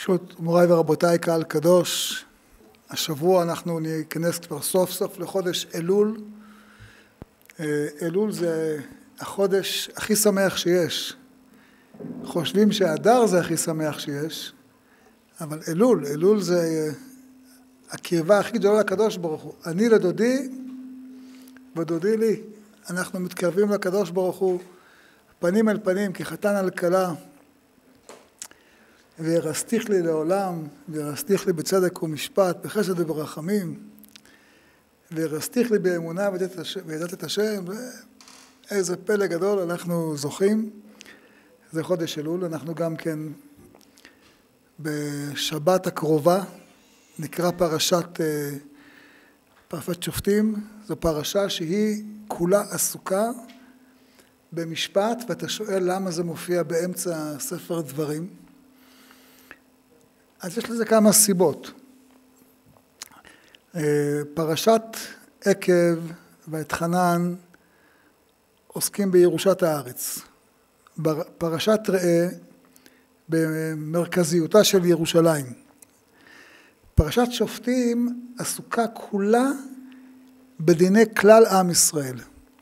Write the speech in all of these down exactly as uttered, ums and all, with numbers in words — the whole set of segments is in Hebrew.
פשוט מוריי ורבותיי, קהל קדוש, השבוע אנחנו ניכנס כבר סוף סוף לחודש אלול. אלול זה החודש הכי שמח שיש. חושבים שהאדר זה הכי שמח שיש, אבל אלול, אלול זה הקרבה הכי גדולה לקדוש ברוך הוא. אני לדודי ודודי לי, אנחנו מתקרבים לקדוש ברוך הוא פנים אל פנים, כחתן על כלה. וירסתיך לי לעולם, וירסתיך לי בצדק ומשפט, בחסד וברחמים, וירסתיך לי באמונה וידעת את השם. איזה פלא גדול אנחנו זוכים. זה חודש אלול. אנחנו גם כן בשבת הקרובה נקרא פרשת פרשת שופטים. זו פרשה שהיא כולה עסוקה במשפט, ואתה שואל למה זה מופיע באמצע ספר דברים. אז יש לזה כמה סיבות. פרשת עקב ואתחנן עוסקים בירושת הארץ. פרשת ראה במרכזיותה של ירושלים. פרשת שופטים עסוקה כולה בדיני כלל עם ישראל.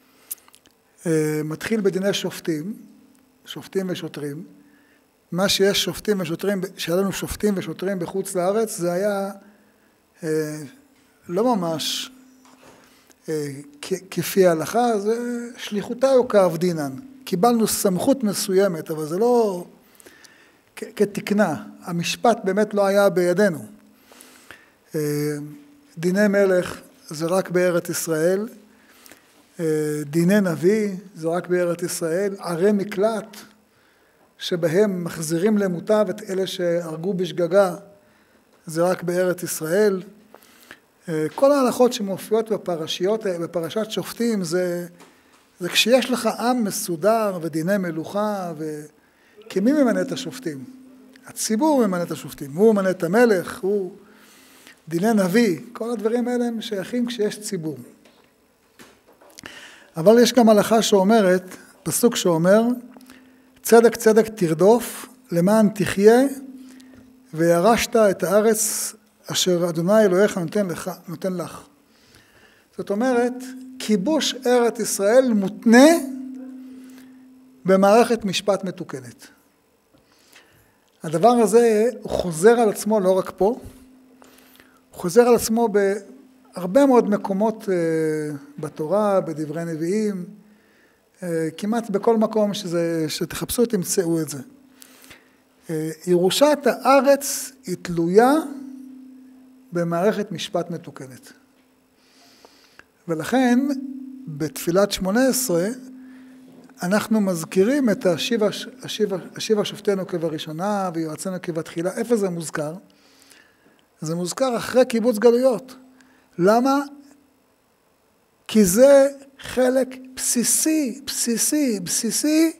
מתחיל בדיני שופטים, שופטים ושוטרים. מה שיש שופטים ושוטרים, שהיה לנו שופטים ושוטרים בחוץ לארץ, זה היה אה, לא ממש אה, כפי ההלכה, זה שליחותה או כעבדינן. קיבלנו סמכות מסוימת, אבל זה לא כ- כתקנה. המשפט באמת לא היה בידינו. אה, דיני מלך זה רק בארץ ישראל, אה, דיני נביא זה רק בארץ ישראל, ערי מקלט, שבהם מחזירים למוטב את אלה שהרגו בשגגה, זה רק בארץ ישראל. כל ההלכות שמופיעות בפרשיות, בפרשת שופטים, זה, זה כשיש לך עם מסודר ודיני מלוכה, וכי מי ממנה את השופטים? הציבור ממנה את השופטים, הוא ממנה את המלך, הוא דיני נביא, כל הדברים האלה הם שייכים כשיש ציבור. אבל יש גם הלכה שאומרת, פסוק שאומר, צדק צדק תרדוף למען תחיה וירשת את הארץ אשר אדוני אלוהיך נותן לך, נותן לך. זאת אומרת, כיבוש ארץ ישראל מותנה במערכת משפט מתוקנת. הדבר הזה הוא חוזר על עצמו לא רק פה, הוא חוזר על עצמו בהרבה מאוד מקומות בתורה, בדברי נביאים, כמעט בכל מקום שזה, שתחפשו תמצאו את זה. ירושת הארץ היא תלויה במערכת משפט מתוקנת. ולכן בתפילת שמונה עשרה אנחנו מזכירים את השיבה, השיבה, השיבה שופטנו כבראשונה ויועצנו כבתחילה. איפה זה מוזכר? זה מוזכר אחרי קיבוץ גלויות. למה? כי זה חלק בסיסי, בסיסי, בסיסי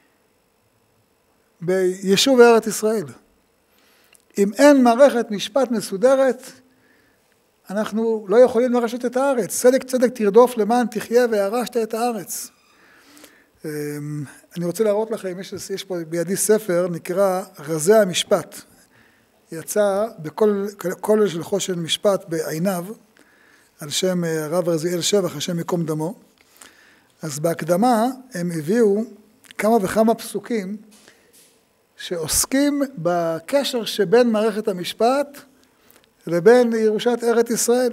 ביישוב ארץ ישראל. אם אין מערכת משפט מסודרת, אנחנו לא יכולים לרשת את הארץ. צדק צדק תרדוף למען תחיה וירשת את הארץ. אני רוצה להראות לכם, יש, יש פה בידי ספר, נקרא רזי המשפט. יצא בכל כולל של חושן משפט בעיניו, על שם הרב רזיאל שבח, השם יקום דמו. אז בהקדמה הם הביאו כמה וכמה פסוקים שעוסקים בקשר שבין מערכת המשפט לבין ירושת ארץ ישראל.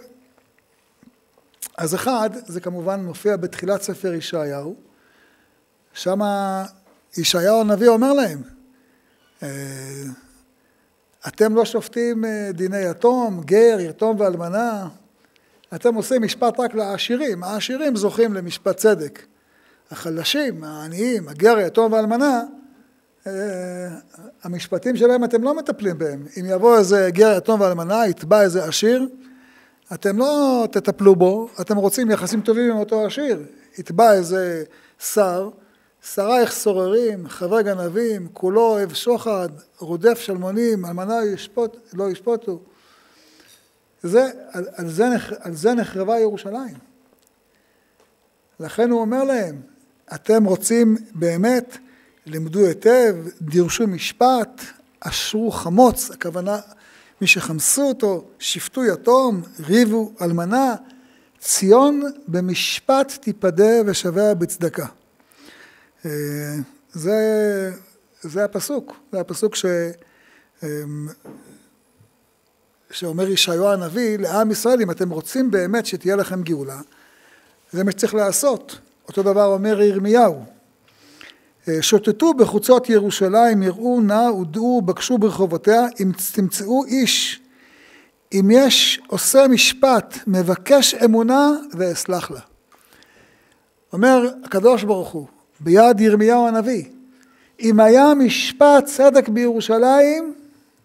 אז אחד, זה כמובן מופיע בתחילת ספר ישעיהו, שם ישעיהו הנביא אומר להם, אתם לא שופטים דיני יתום, גר, יתום ואלמנה, אתם עושים משפט רק לעשירים, העשירים זוכים למשפט צדק. החלשים, העניים, הגר, היתום והאלמנה, המשפטים שלהם אתם לא מטפלים בהם. אם יבוא איזה גר, יתום ואלמנה, יתבע איזה עשיר, אתם לא תטפלו בו, אתם רוצים יחסים טובים עם אותו עשיר. יתבע איזה שר, שרייך סוררים, חברי גנבים, כולו אוהב שוחד, רודף שלמונים, אלמנה ישפוט, לא ישפוטו. זה, על, על, זה, על זה נחרבה ירושלים. לכן הוא אומר להם, אתם רוצים באמת, לימדו היטב, דירשו משפט, אשרו חמוץ, הכוונה מי שחמסו אותו, שפטו יתום, ריבו אלמנה, ציון במשפט תיפדה ושביה בצדקה. זה, זה הפסוק, זה הפסוק ש, שאומר ישעיהו הנביא לעם ישראל, אם אתם רוצים באמת שתהיה לכם גאולה, זה מה שצריך לעשות. אותו דבר אומר ירמיהו, שוטטו בחוצות ירושלים, יראו נא ודעו, בקשו ברחובותיה, אם תמצאו איש, אם יש עושה משפט, מבקש אמונה ואסלח לה. אומר הקדוש ברוך הוא, ביד ירמיהו הנביא, אם היה משפט צדק בירושלים,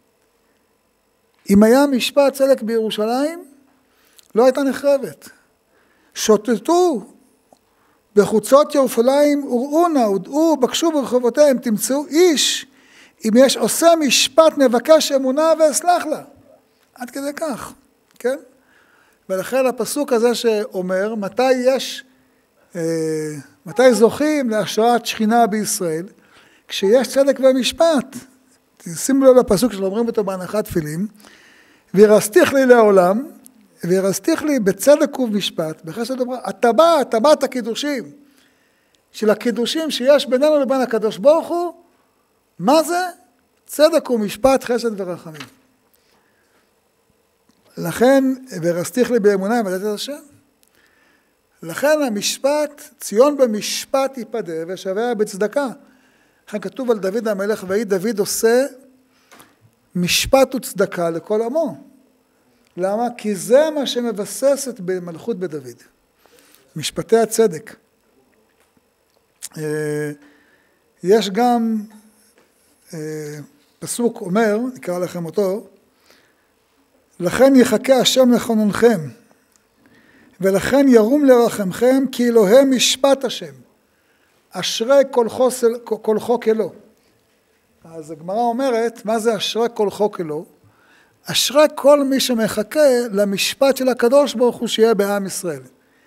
אם היה משפט צדק בירושלים, לא הייתה נחרבת. שוטטו בחוצות ירושלים, וראו נא ודעו, בקשו ברחובותיהם, תמצאו איש, אם יש עושה משפט, מבקש אמונה ואסלח לה. עד כדי כך, כן? ולכן הפסוק הזה שאומר, מתי יש, אה, מתי זוכים להשראת שכינה בישראל? כשיש צדק ומשפט. שימו לב לפסוק שאומרים אותו בהנחת תפילין, וירסתיך לי לעולם, וירסתיך לי בצדק ובמשפט, בחסד וברכה, הטבעת, טבעת הקידושים, של הקידושים שיש בינינו לבין הקדוש ברוך הוא, מה זה? צדק ומשפט, חסד ורחמים. לכן, וירסתיך לי באמונה, ימדת את השם. לכן המשפט, ציון במשפט ייפדה ושביה בצדקה. לכן כתוב על דוד המלך, ויהי דוד עושה משפט וצדקה לכל עמו. למה? כי זה מה שמבסס את מלכות בדוד. משפטי הצדק. יש גם פסוק אומר, נקרא לכם אותו, לכן יחכה השם לכוננכם, ולכן ירום לרחמכם, כי אלוהי משפט השם. אשרי כל, חוסל, כל חוק אלו. אז הגמרא אומרת, מה זה אשרי כל חוק אלו? אשרי כל מי שמחכה למשפט של הקדוש ברוך הוא שיהיה בעם ישראל.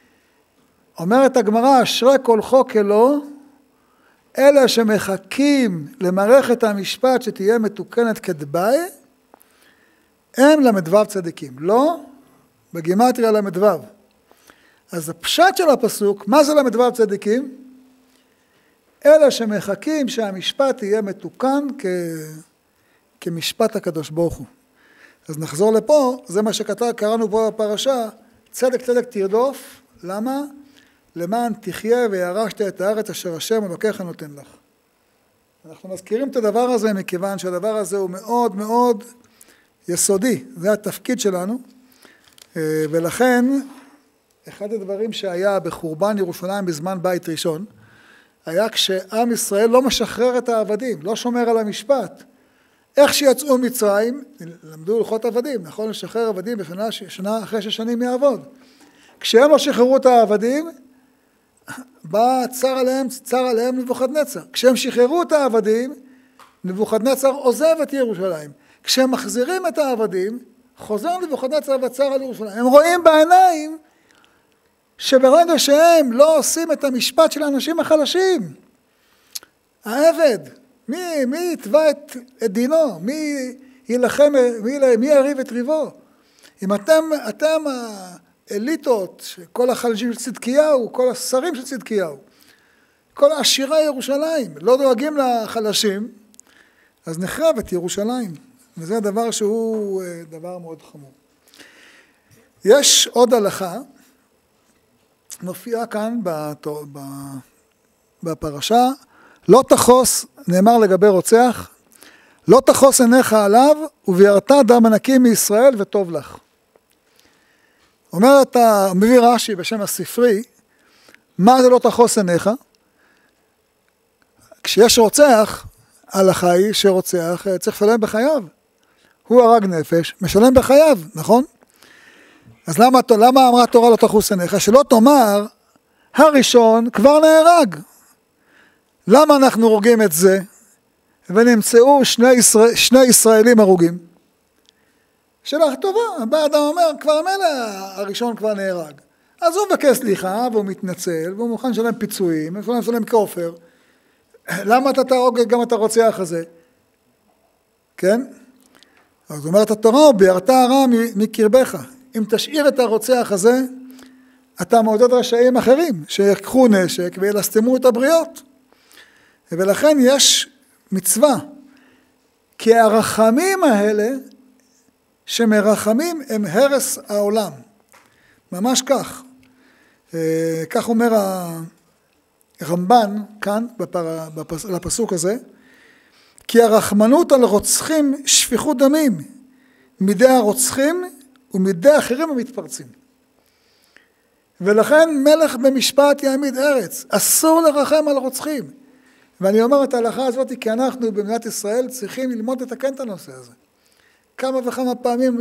אומרת הגמרא, אשרי כל חוק אלו, אלה שמחכים למערכת המשפט שתהיה מתוקנת כדבעי, הם למדבר צדיקים. לא, בגימטריה למדבר. אז הפשט של הפסוק, מה זה למדבר צדיקים? אלה שמחכים שהמשפט יהיה מתוקן כ... כמשפט הקדוש ברוך הוא. אז נחזור לפה, זה מה שקראנו פה בפרשה, צדק צדק תרדוף, למה? למען תחיה וירשת את הארץ אשר השם אלוקיך נותן לך. אנחנו מזכירים את הדבר הזה מכיוון שהדבר הזה הוא מאוד מאוד יסודי, זה התפקיד שלנו, ולכן אחד הדברים שהיה בחורבן ירושלים בזמן בית ראשון, היה כשעם ישראל לא משחרר את העבדים, לא שומר על המשפט. איך שיצאו מצרים, למדו הלכות עבדים, נכון לשחרר עבדים בשנה שנה אחרי ששנים יעבוד. כשהם לא שחררו את העבדים, בא צר עליהם, צר עליהם נבוכדנצר. כשהם שחררו את העבדים, נבוכדנצר עוזב את ירושלים. כשהם מחזירים את העבדים, חוזר נבוכדנצר וצר על ירושלים. הם רואים בעיניים שברגע שהם לא עושים את המשפט של האנשים החלשים, העבד, מי, מי יתבע את, את דינו? מי ילחם, מי, מי יריב את ריבו? אם אתם, אתם האליטות, כל החלשים של צדקיהו, כל השרים של צדקיהו, כל עשירי ירושלים, לא דואגים לחלשים, אז נחרב את ירושלים. וזה הדבר שהוא דבר מאוד חמור. יש עוד הלכה, מופיע כאן בפרשה, לא תחוס, נאמר לגבי רוצח, לא תחוס עיניך עליו, וביראת דם הנקי מישראל וטוב לך. אומרת, מביא רש"י בשם הספרי, מה זה לא תחוס עיניך? כשיש רוצח, ההלכה היא שרוצח צריך לשלם בחייו. הוא הרג נפש, משלם בחייו, נכון? אז למה, למה אמרה התורה לא תחוס עיניך? שלא תאמר, הראשון כבר נהרג. למה אנחנו הורגים את זה? ונמצאו שני, ישראל, שני ישראלים הרוגים. שאלה טובה, בא אדם אומר, כבר מלא הראשון כבר נהרג. אז הוא מבקש סליחה, והוא מתנצל, והוא מוכן לשלם פיצויים, הוא לשלם כופר. למה אתה תהרוג גם את הרוצח הזה? כן? אז אומרת התורה, וביערת הרע מקרבך. אם תשאיר את הרוצח הזה, אתה מעודד רשעים אחרים, שיקחו נשק וילסתמו את הבריות. ולכן יש מצווה, כי הרחמים האלה, שמרחמים הם הרס העולם. ממש כך. כך אומר הרמב"ן כאן, בפר... בפס... לפסוק הזה, כי הרחמנות על רוצחים שפיכות דמים, מידי הרוצחים ומידי אחרים המתפרצים. ולכן מלך במשפט יעמיד ארץ, אסור לרחם על רוצחים. ואני אומר את ההלכה הזאת כי אנחנו במדינת ישראל צריכים ללמוד לתקן את הנושא הזה. כמה וכמה פעמים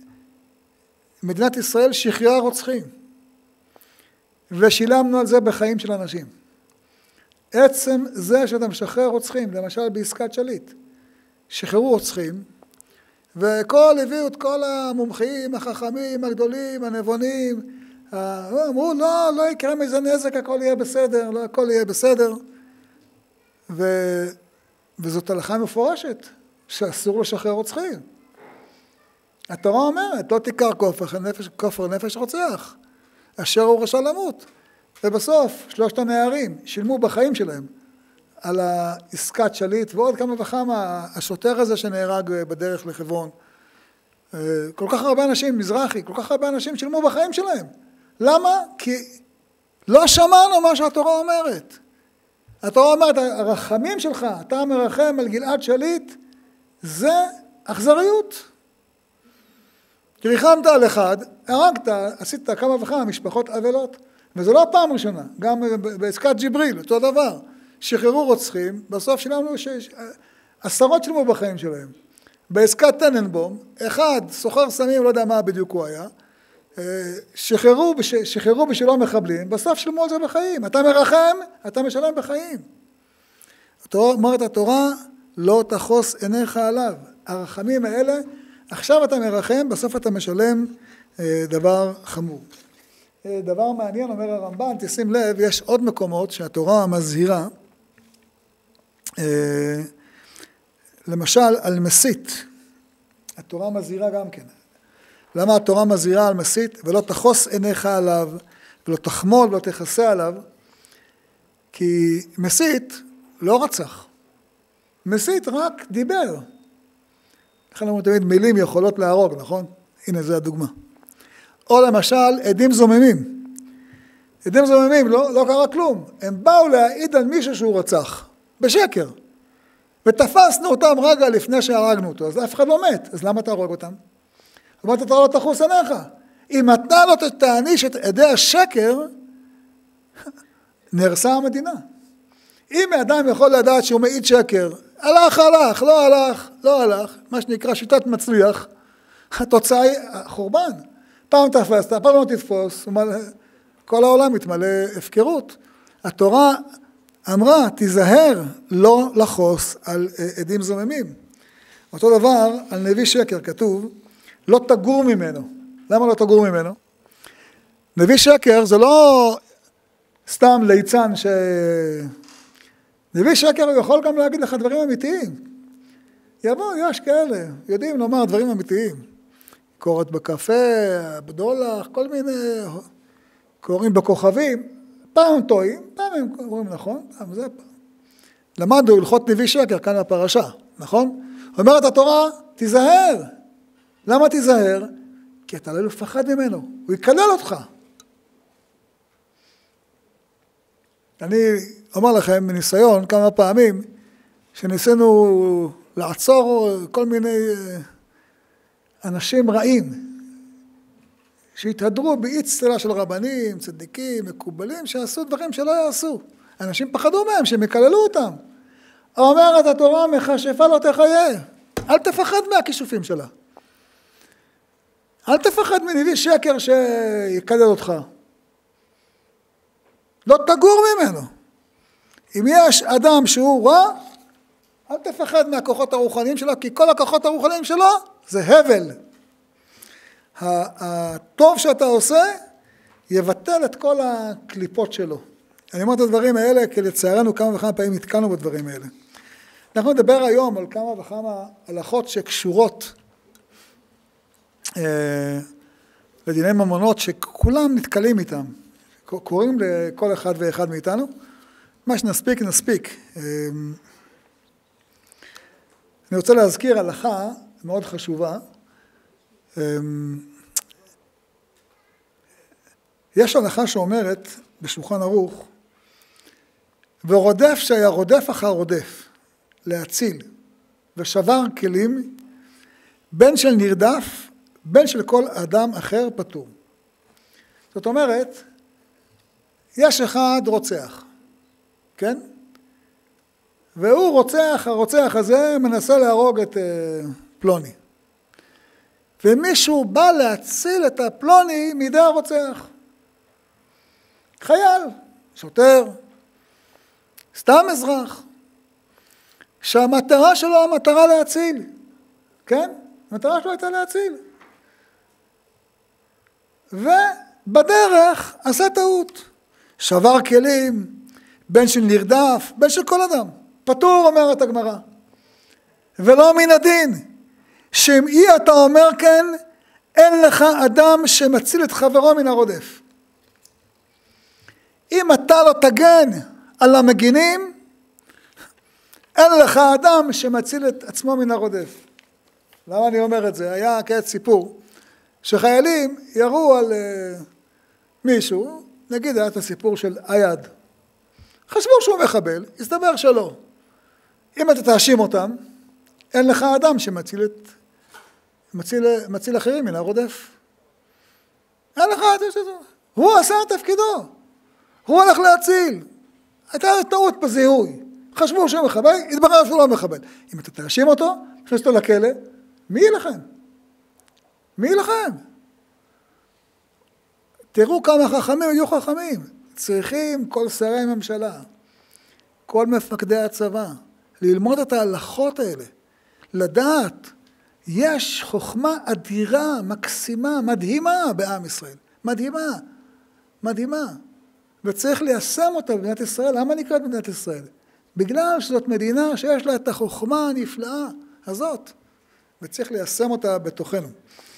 מדינת ישראל שחררה רוצחים, ושילמנו על זה בחיים של אנשים. עצם זה שאתה משחרר רוצחים, למשל בעסקת שליט, שחררו רוצחים, וכל הביאו את כל המומחים, החכמים, הגדולים, הנבונים, אמרו לא, לא יקרה מזה נזק, הכל יהיה בסדר, לא, הכל יהיה בסדר. ו... וזאת הלכה מפורשת, שאסור לשחרר רוצחים. התורה אומרת, לא תיקח כופר נפש, כופר נפש רוצח, אשר הוא רשע למות. ובסוף, שלושת הנערים שילמו בחיים שלהם על העסקת שליט, ועוד כמה וכמה, השוטר הזה שנהרג בדרך לחברון. כל כך הרבה אנשים, מזרחי, כל כך הרבה אנשים שילמו בחיים שלהם. למה? כי לא שמענו מה שהתורה אומרת. התורה אומרת, הרחמים שלך, אתה מרחם על גלעד שליט, זה אכזריות. כי ריחמת על אחד, הרגת, עשית כמה וכמה משפחות אבלות, וזה לא הפעם ראשונה, גם בעסקת ג'יבריל, אותו דבר. שחררו רוצחים, בסוף שילמנו ש... עשרות שילמו בחיים שלהם. בעסקת טננבום, אחד סוחר סמים, לא יודע מה בדיוק הוא היה, שחררו, שחררו בשלום מחבלים, בסוף שילמו על זה בחיים. אתה מרחם, אתה משלם בחיים. אומרת התורה, לא תחוס עיניך עליו. הרחמים האלה, עכשיו אתה מרחם, בסוף אתה משלם דבר חמור. דבר מעניין, אומר הרמב"ן, תשים לב, יש עוד מקומות שהתורה מזהירה, למשל על מסית, התורה מזהירה גם כן. למה התורה מזהירה על מסית, ולא תחוס עיניך עליו, ולא תחמול ולא תכסה עליו? כי מסית לא רצח, מסית רק דיבר. לכן אנחנו תמיד מילים יכולות להרוג, נכון? הנה זה הדוגמה. או למשל עדים זוממים. עדים זוממים, לא, לא קרה כלום. הם באו להעיד על מישהו שהוא רצח, בשקר. ותפסנו אותם רגע לפני שהרגנו אותו, אז אף אחד לא מת, אז למה תהרוג אותם? אמרת, אתה לא תחוס עיניך. אם אתה לא תעניש את עדי השקר, נהרסה המדינה. אם האדם יכול לדעת שהוא מעיד שקר, הלך, הלך, לא הלך, לא הלך, מה שנקרא שיטת מצליח, התוצאה היא חורבן. פעם תפסת, פעם לא תתפוס, כל העולם מתמלא הפקרות. התורה אמרה, תיזהר לא לחוס על עדים זוממים. אותו דבר על נביא שקר כתוב, לא תגור ממנו. למה לא תגור ממנו? נביא שקר זה לא סתם ליצן ש... נביא שקר הוא יכול גם להגיד לך דברים אמיתיים. יבוא, יש כאלה, יודעים לומר דברים אמיתיים. קורת בקפה, בדולח, כל מיני, קוראים בכוכבים, פעם הם טועים, פעם הם קוראים נכון, פעם זה פעם. למדו הלכות נביא שקר כאן בפרשה, נכון? אומרת התורה, תיזהר. למה תיזהר? כי אתה לא לפחד ממנו, הוא יקלל אותך. אני אומר לכם מניסיון כמה פעמים, שניסינו לעצור כל מיני אנשים רעים, שהתהדרו באצטלה של רבנים, צדיקים, מקובלים, שעשו דברים שלא יעשו. אנשים פחדו מהם, שהם יקללו אותם. אומרת התורה, מכשפה לא תחיה. אל תפחד מהכישופים שלה. אל תפחד מנביא שקר שיקלל אותך. לא תגור ממנו. אם יש אדם שהוא רע, אל תפחד מהכוחות הרוחניים שלו, כי כל הכוחות הרוחניים שלו זה הבל. הטוב שאתה עושה יבטל את כל הקליפות שלו. אני אומר את הדברים האלה כי לצערנו כמה וכמה פעמים התקלנו בדברים האלה. אנחנו נדבר היום על כמה וכמה הלכות שקשורות אה, לדיני ממונות שכולם נתקלים איתם, קוראים לכל אחד ואחד מאיתנו. מה שנספיק נספיק. אה, אני רוצה להזכיר הלכה מאוד חשובה. אה, יש הלכה שאומרת בשולחן ערוך, ורודף שהיה רודף אחר רודף, להציל, ושבר כלים, בין של נרדף, בין של כל אדם אחר פטור. זאת אומרת, יש אחד רוצח, כן? והוא רוצח, הרוצח הזה מנסה להרוג את uh, פלוני. ומישהו בא להציל את הפלוני מידי הרוצח. חייל, שוטר, סתם אזרח, שהמטרה שלו המטרה להציל, כן? המטרה שלו הייתה להציל. ובדרך עשה טעות, שבר כלים, בין של נרדף, בין של כל אדם. פטור, אומרת הגמרא. ולא מן הדין, שאם אי אתה אומר כן, אין לך אדם שמציל את חברו מן הרודף. אם אתה לא תגן על המגינים, אין לך אדם שמציל את עצמו מן הרודף. למה אני אומר את זה? היה כעת סיפור, שחיילים ירו על uh, מישהו, נגיד היה את הסיפור של היד. חשבו שהוא מחבל, הסתבר שלא. אם אתה תאשים אותם, אין לך אדם שמציל את, מציל, מציל אחרים מן הרודף. אין לך אדם שזה. הוא עשה את תפקידו. הוא הולך להציל. הייתה טעות בזיהוי. חשבו שהוא מחבל, התברר שהוא לא מחבל. אם אתה תאשים אותו, תכניס אותו לכלא, מי ילחם? מי ילחם? תראו כמה חכמים יהיו חכמים. צריכים כל שרי הממשלה, כל מפקדי הצבא, ללמוד את ההלכות האלה, לדעת, יש חוכמה אדירה, מקסימה, מדהימה בעם ישראל. מדהימה, מדהימה. וצריך ליישם אותה במדינת ישראל. למה נקראת במדינת ישראל? בגלל שזאת מדינה שיש לה את החוכמה הנפלאה הזאת, וצריך ליישם אותה בתוכנו.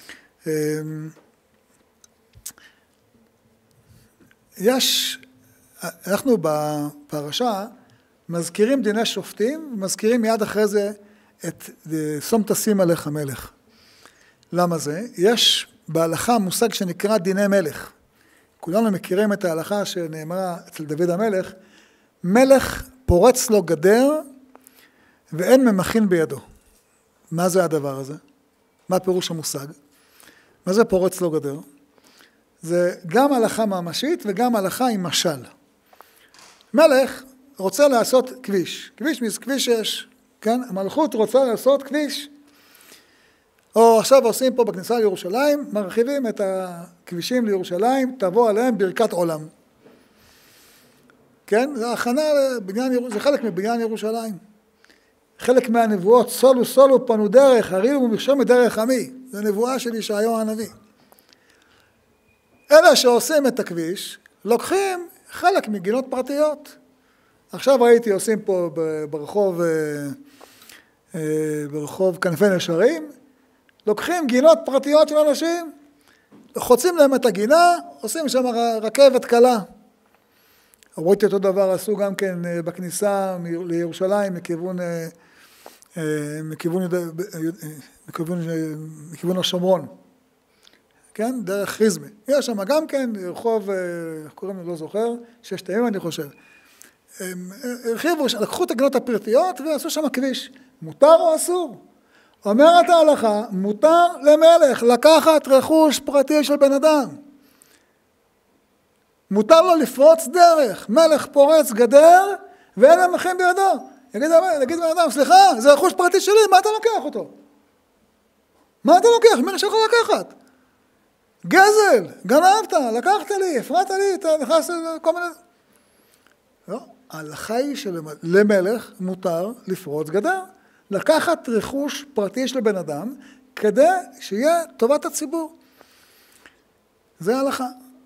יש, אנחנו בפרשה מזכירים דיני שופטים, ומזכירים מיד אחרי זה את שום תשים עליך מלך. למה זה? יש בהלכה מושג שנקרא דיני מלך. כולנו מכירים את ההלכה שנאמרה אצל דוד המלך, מלך פורץ לו גדר ואין ממכין בידו. מה זה הדבר הזה? מה פירוש המושג? מה זה פורץ לו גדר? זה גם הלכה ממשית וגם הלכה עם משל. מלך רוצה לעשות כביש, כביש, כביש שש, כן? המלכות רוצה לעשות כביש. או עכשיו עושים פה בכניסה לירושלים, מרחיבים את הכבישים לירושלים, תבוא עליהם ברכת עולם. כן? זה הכנה לבניין, זה חלק מבניין ירושלים. חלק מהנבואות, סולו סולו פנו דרך, הרילו ומכשול מדרך עמי. זה נבואה של ישעיהו הנביא. אלה שעושים את הכביש, לוקחים חלק מגינות פרטיות. עכשיו ראיתי עושים פה ברחוב, ברחוב כנפי נשרים, לוקחים גינות פרטיות של אנשים, חוצים להם את הגינה, עושים שם רכבת קלה. ראיתי אותו דבר, עשו גם כן בכניסה לירושלים מכיוון, מכיוון, מכיוון, מכיוון השומרון. כן? דרך חיזמה. יש שם גם כן רחוב, איך קוראים לו, לא זוכר, ששת הימים אני חושב. הרחיבו, לקחו את הגינות הפרטיות ועשו שם כביש. מותר או אסור? אומרת ההלכה, מותר למלך לקחת רכוש פרטי של בן אדם. מותר לו לפרוץ דרך. מלך פורץ גדר ואין ממכין בידו. יגיד, יגיד בן אדם, סליחה, זה רכוש פרטי שלי, מה אתה לוקח אותו? מה אתה לוקח? מי נשאר לך לקחת? גזל, גנבת, לקחת לי, הפרעת לי, אתה נכנס לכל מיני... לא, ההלכה היא שלמלך מותר לפרוץ גדר. לקחת רכוש פרטי של בן אדם, כדי שיהיה טובת הציבור. זה ההלכה.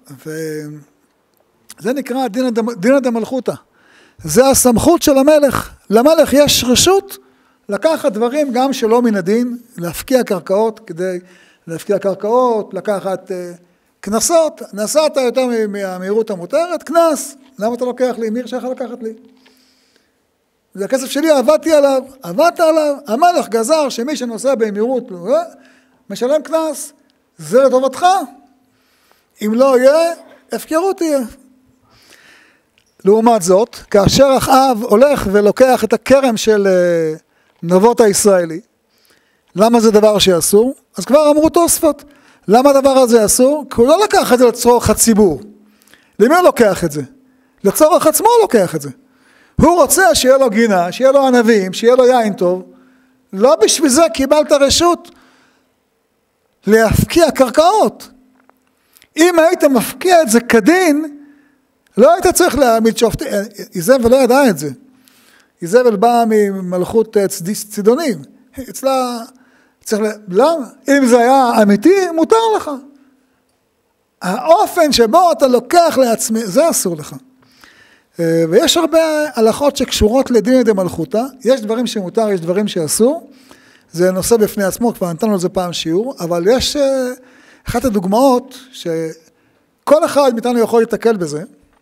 וזה נקרא דינא דמלכותא. זה הסמכות של המלך. למלך יש רשות לקחת דברים גם שלא מן הדין, להפקיע קרקעות כדי להפקיע קרקעות, לקחת uh, כנסות, נסעת יותר מהמהירות המותרת, כנס, למה אתה לוקח לי? מי הרשה לך לקחת לי? זה הכסף שלי, עבדתי עליו, עבדת עליו, המלך גזר שמי שנוסע במהירות משלם כנס, זה לטובתך, אם לא יהיה, הפקרות תהיה. לעומת זאת, כאשר אחאב הולך ולוקח את הכרם של נבות הישראלי, למה זה דבר שאסור? אז כבר אמרו תוספות, למה הדבר הזה אסור? כי הוא לא לקח את זה לצורך הציבור. למי הוא לוקח את זה? לצורך עצמו הוא לוקח את זה. הוא רוצה שיהיה לו גינה, שיהיה לו ענבים, שיהיה לו יין טוב, לא בשביל זה קיבלת רשות להפקיע קרקעות. אם היית מפקיע את זה כדין, לא היית צריך להעמיד שופטים, איזבל לא ידע את זה. איזבל באה ממלכות צידונים, אצלה צריך, למה? אם זה היה אמיתי, מותר לך. האופן שבו אתה לוקח לעצמי, זה אסור לך. ויש הרבה הלכות שקשורות לדין דמלכותא, יש דברים שמותר, יש דברים שאסור, זה נושא בפני עצמו, כבר נתנו לזה פעם שיעור, אבל יש אחת הדוגמאות שכל אחד מאיתנו יכול להתקל בזה,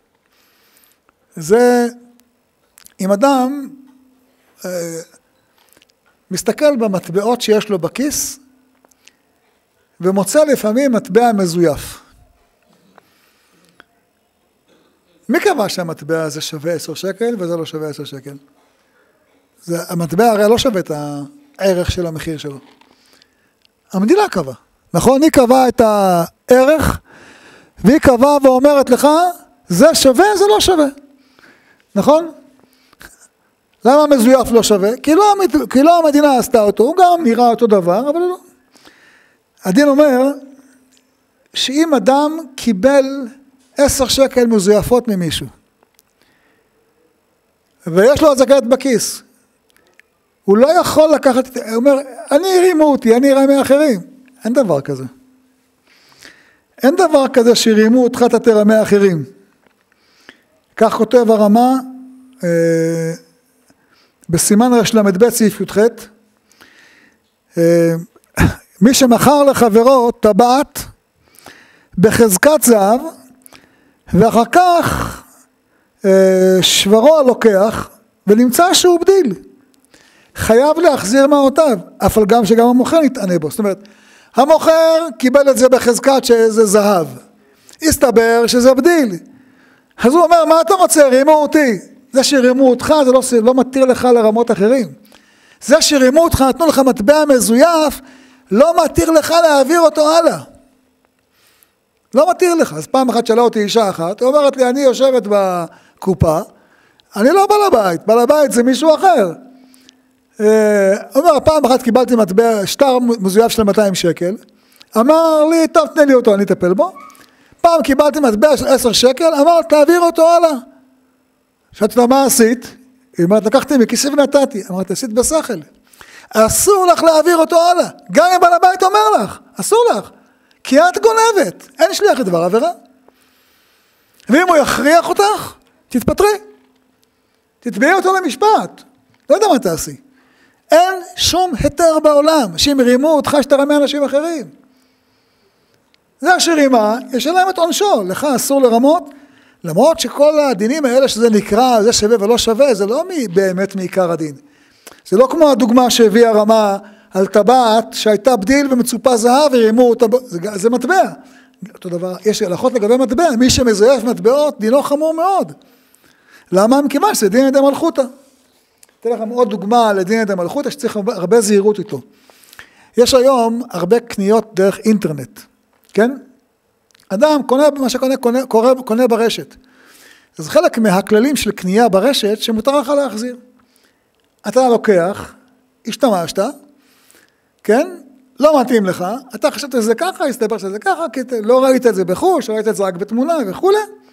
זה אם אדם אה, מסתכל במטבעות שיש לו בכיס, ומוצא לפעמים מטבע מזויף. מי קבע שהמטבע הזה שווה עשר שקל וזה לא שווה עשר שקל? זה, המטבע הרי לא שווה את הערך של המחיר שלו. המדינה קבע. נכון? היא קבעה את הערך, והיא קבעה ואומרת לך, זה שווה, זה לא שווה. נכון? למה המזויף לא שווה? כי לא, כי לא המדינה עשתה אותו, הוא גם נראה אותו דבר, אבל לא. הדין אומר, שאם אדם קיבל עשר שקל מזויפות ממישהו, ויש לו הזכרת בכיס, הוא לא יכול לקחת, הוא אומר, אני הרימו אותי, אני אראה מאחרים. אין דבר כזה. אין דבר כזה שרימו אותך אתה תרמה אחרים. כך כותב הרמה, אה, בסימן רשל"ב סעיף י"ח, אה, מי שמכר לחברו טבעת בחזקת זהב, ואחר כך אה, שברו הלוקח, ונמצא שהוא בדיל. חייב להחזיר מעותיו, אף על גם שגם המוכר נתענה בו. זאת אומרת, המוכר קיבל את זה בחזקת שזה זהב. הסתבר שזה בדיל. אז הוא אומר, מה אתה רוצה? רימו אותי. זה שרימו אותך, זה לא, לא מתיר לך לרמות אחרים. זה שרימו אותך, נתנו לך מטבע מזויף, לא מתיר לך להעביר אותו הלאה. לא מתיר לך. אז פעם אחת שאלה אותי אישה אחת, היא אומרת לי, אני יושבת בקופה, אני לא בעל הבית, בעל הבית זה מישהו אחר. הוא אומר, פעם אחת קיבלתי מטבע, שטר מזויף של מאתיים שקל, אמר לי, טוב, תנה לי אותו, אני אטפל בו. פעם קיבלתי מטבע של עשר שקל, אמר, תעביר אותו הלאה. שאלתי לה, מה עשית? היא אומרת, לקחתי מכיסי ונתתי. אמרת, עשית בשכל. אסור לך להעביר אותו הלאה. גם אם בעל הבית אומר לך, אסור לך. כי את גונבת. אין שליח לדבר עבירה. ואם הוא יכריח אותך, תתפטרי. תתביעי אותו למשפט. לא יודע מה תעשי. אין שום היתר בעולם שהם רימו אותך שתרמה אנשים אחרים. זה שרימה, ישלם את עונשו. לך אסור לרמות. למרות שכל הדינים האלה שזה נקרא, זה שווה ולא שווה, זה לא באמת מעיקר הדין. זה לא כמו הדוגמה שהביאה הרמה על טבעת שהייתה בדיל ומצופה זהב ורימו אותה, זה, זה מטבע. אותו דבר, יש הלכות לגבי מטבע, מי שמזייף מטבעות דינו חמור מאוד. למה? מכיוון שזה דין ידי מלכותא. אתן לכם עוד דוגמה לדין ידי מלכותא שצריך הרבה, הרבה זהירות איתו. יש היום הרבה קניות דרך אינטרנט, כן? אדם קונה במה שקונה קונה, קונה, קונה ברשת. אז חלק מהכללים של קנייה ברשת שמותר לך להחזיר. אתה לוקח, השתמשת, כן? לא מתאים לך, אתה חשבת שזה ככה, הסתבר שזה ככה, כי לא ראית את זה בחוש, ראית את זה רק בתמונה וכו'.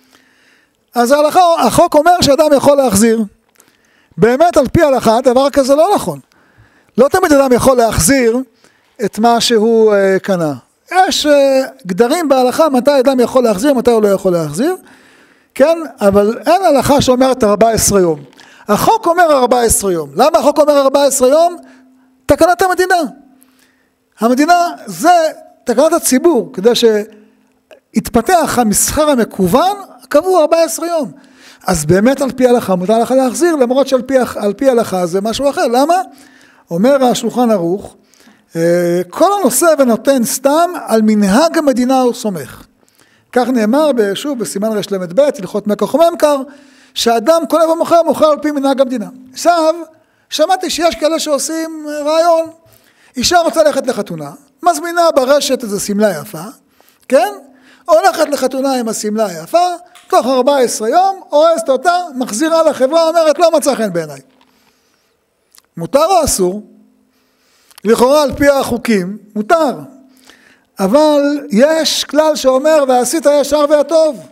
אז ההלכה, החוק אומר שאדם יכול להחזיר. באמת על פי ההלכה, דבר כזה לא נכון. לא תמיד אדם יכול להחזיר את מה שהוא uh, קנה. יש uh, גדרים בהלכה מתי אדם יכול להחזיר, מתי הוא לא יכול להחזיר, כן? אבל אין הלכה שאומרת ארבעה עשר יום. החוק אומר ארבע עשרה יום. למה החוק אומר ארבע עשרה יום? תקנת המדינה. המדינה זה תקנת הציבור, כדי שיתפתח המסחר המקוון, קבעו ארבע עשרה יום. אז באמת על פי הלכה, מותר לך להחזיר, למרות שעל פי, על פי הלכה זה משהו אחר. למה? אומר השולחן ערוך, כל הנושא ונותן סתם על מנהג המדינה הוא סומך. כך נאמר שוב בסימן רש למד ב' הלכות מקח וממכר, שאדם קונה ומוכר מוכר על פי מנהג המדינה. עכשיו, שמעתי שיש כאלה שעושים רעיון, אישה רוצה ללכת לחתונה, מזמינה ברשת איזו סמלה יפה, כן? הולכת לחתונה עם הסמלה היפה, תוך ארבע עשרה יום, הורסת אותה, מחזירה לחברה, אומרת לא מצא חן בעיניי. מותר או אסור? לכאורה על פי החוקים, מותר. אבל יש כלל שאומר, ועשית הישר והטוב.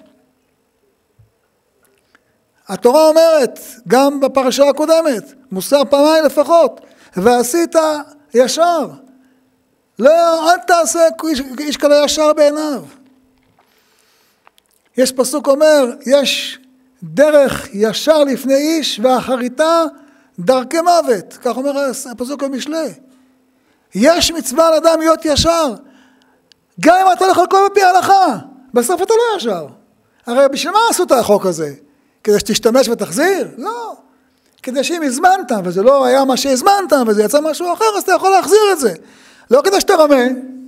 התורה אומרת, גם בפרשה הקודמת, מוסר פעמיים לפחות, ועשית ישר. לא, אל תעשה איש, איש כזה ישר בעיניו. יש פסוק אומר, יש דרך ישר לפני איש, ואחריתה דרכי מוות. כך אומר הפסוק במשלי. יש מצווה לאדם להיות ישר. גם אם אתה הולך לכל בפי ההלכה, בסוף אתה לא ישר. הרי בשביל מה עשו את החוק הזה? כדי שתשתמש ותחזיר? לא. כדי שאם הזמנת, וזה לא היה מה שהזמנת, וזה יצא משהו אחר, אז אתה יכול להחזיר את זה. לא כדי שתרמה.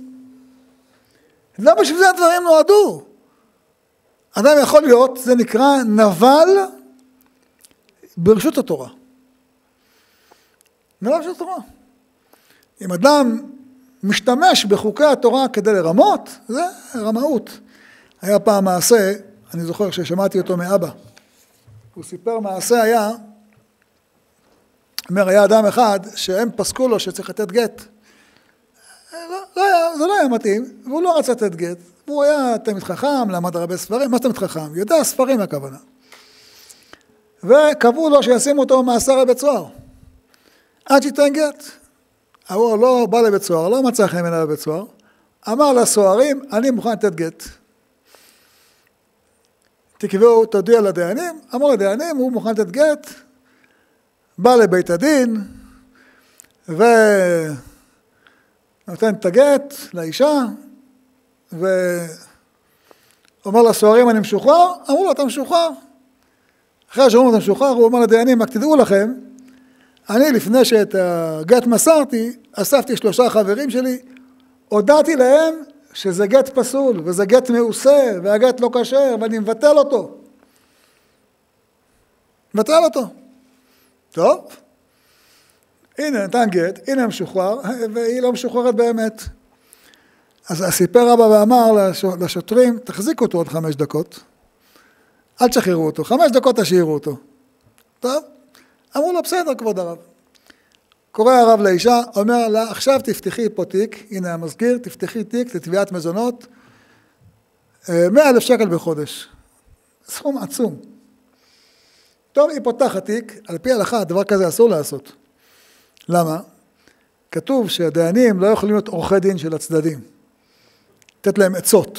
לא בשביל זה הדברים נועדו. אדם יכול להיות, זה נקרא נבל ברשות התורה. נבל ברשות התורה. אם אדם משתמש בחוקי התורה כדי לרמות, זה רמאות. היה פעם מעשה, אני זוכר ששמעתי אותו מאבא. הוא סיפר מעשה היה, אומר, היה אדם אחד שהם פסקו לו שצריך לתת גט. לא, לא היה, זה לא היה מתאים, והוא לא רצה לתת גט. הוא היה תלמיד חכם, למד הרבה ספרים, מה תלמיד חכם? יודע ספרים הכוונה. וקבעו לו שישימו אותו במאסר לבית סוהר. עד שייתן גט. הוא לא בא לבית סוהר, לא מצא חן בעיניו לבית סוהר, אמר לסוהרים, אני מוכן לתת גט. תקבעו, תודיע לדיינים, אמר לדיינים, הוא מוכן לתת גט, בא לבית הדין, ונותן את הגט לאישה, ואומר לסוהרים, אני משוחרר, אמרו לו, אתה משוחרר. אחרי שאומרים, אתה משוחרר, הוא אומר לדיינים, רק תדעו לכם, אני לפני שאת הגט מסרתי, אספתי שלושה חברים שלי, הודעתי להם שזה גט פסול, וזה גט מעושה, והגט לא כשר, ואני מבטל אותו. מבטל אותו. טוב. הנה, נתן גט, הנה משוחרר, והיא לא משוחררת באמת. אז סיפר אבא ואמר לשוטרים, תחזיקו אותו עוד חמש דקות, אל תשחררו אותו, חמש דקות תשאירו אותו. טוב. אמרו לו, בסדר, כבוד הרב. קורא הרב לאישה, אומר לה, עכשיו תפתחי פה תיק, הנה המזכיר, תפתחי תיק לתביעת מזונות, מאה אלף שקל בחודש. סכום עצום. טוב, היא פותחת תיק, על פי ההלכה, דבר כזה אסור לעשות. למה? כתוב שהדיינים לא יכולים להיות עורכי דין של הצדדים. לתת להם עצות.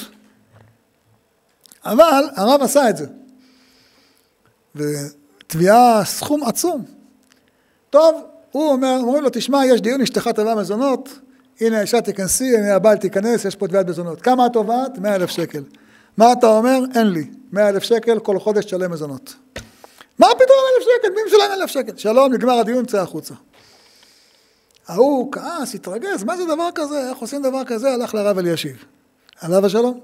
אבל הרב עשה את זה. ו... תביעה סכום עצום. טוב, הוא אומר, אומרים לו, תשמע, יש דיון, אשתך תבעה מזונות, הנה האישה תיכנסי, הנה הבעל תיכנס, יש פה תביעת מזונות. כמה את תובעת? מאה אלף שקל. מה אתה אומר? אין לי. מאה אלף שקל, כל חודש תשלם מזונות. מה פתאום אלף שקל? מי משלם אלף שקל? שלום, נגמר הדיון, צא החוצה. ההוא כעס, התרגז, מה זה דבר כזה? איך עושים דבר כזה? הלך לרב אלישיב. עליו השלום.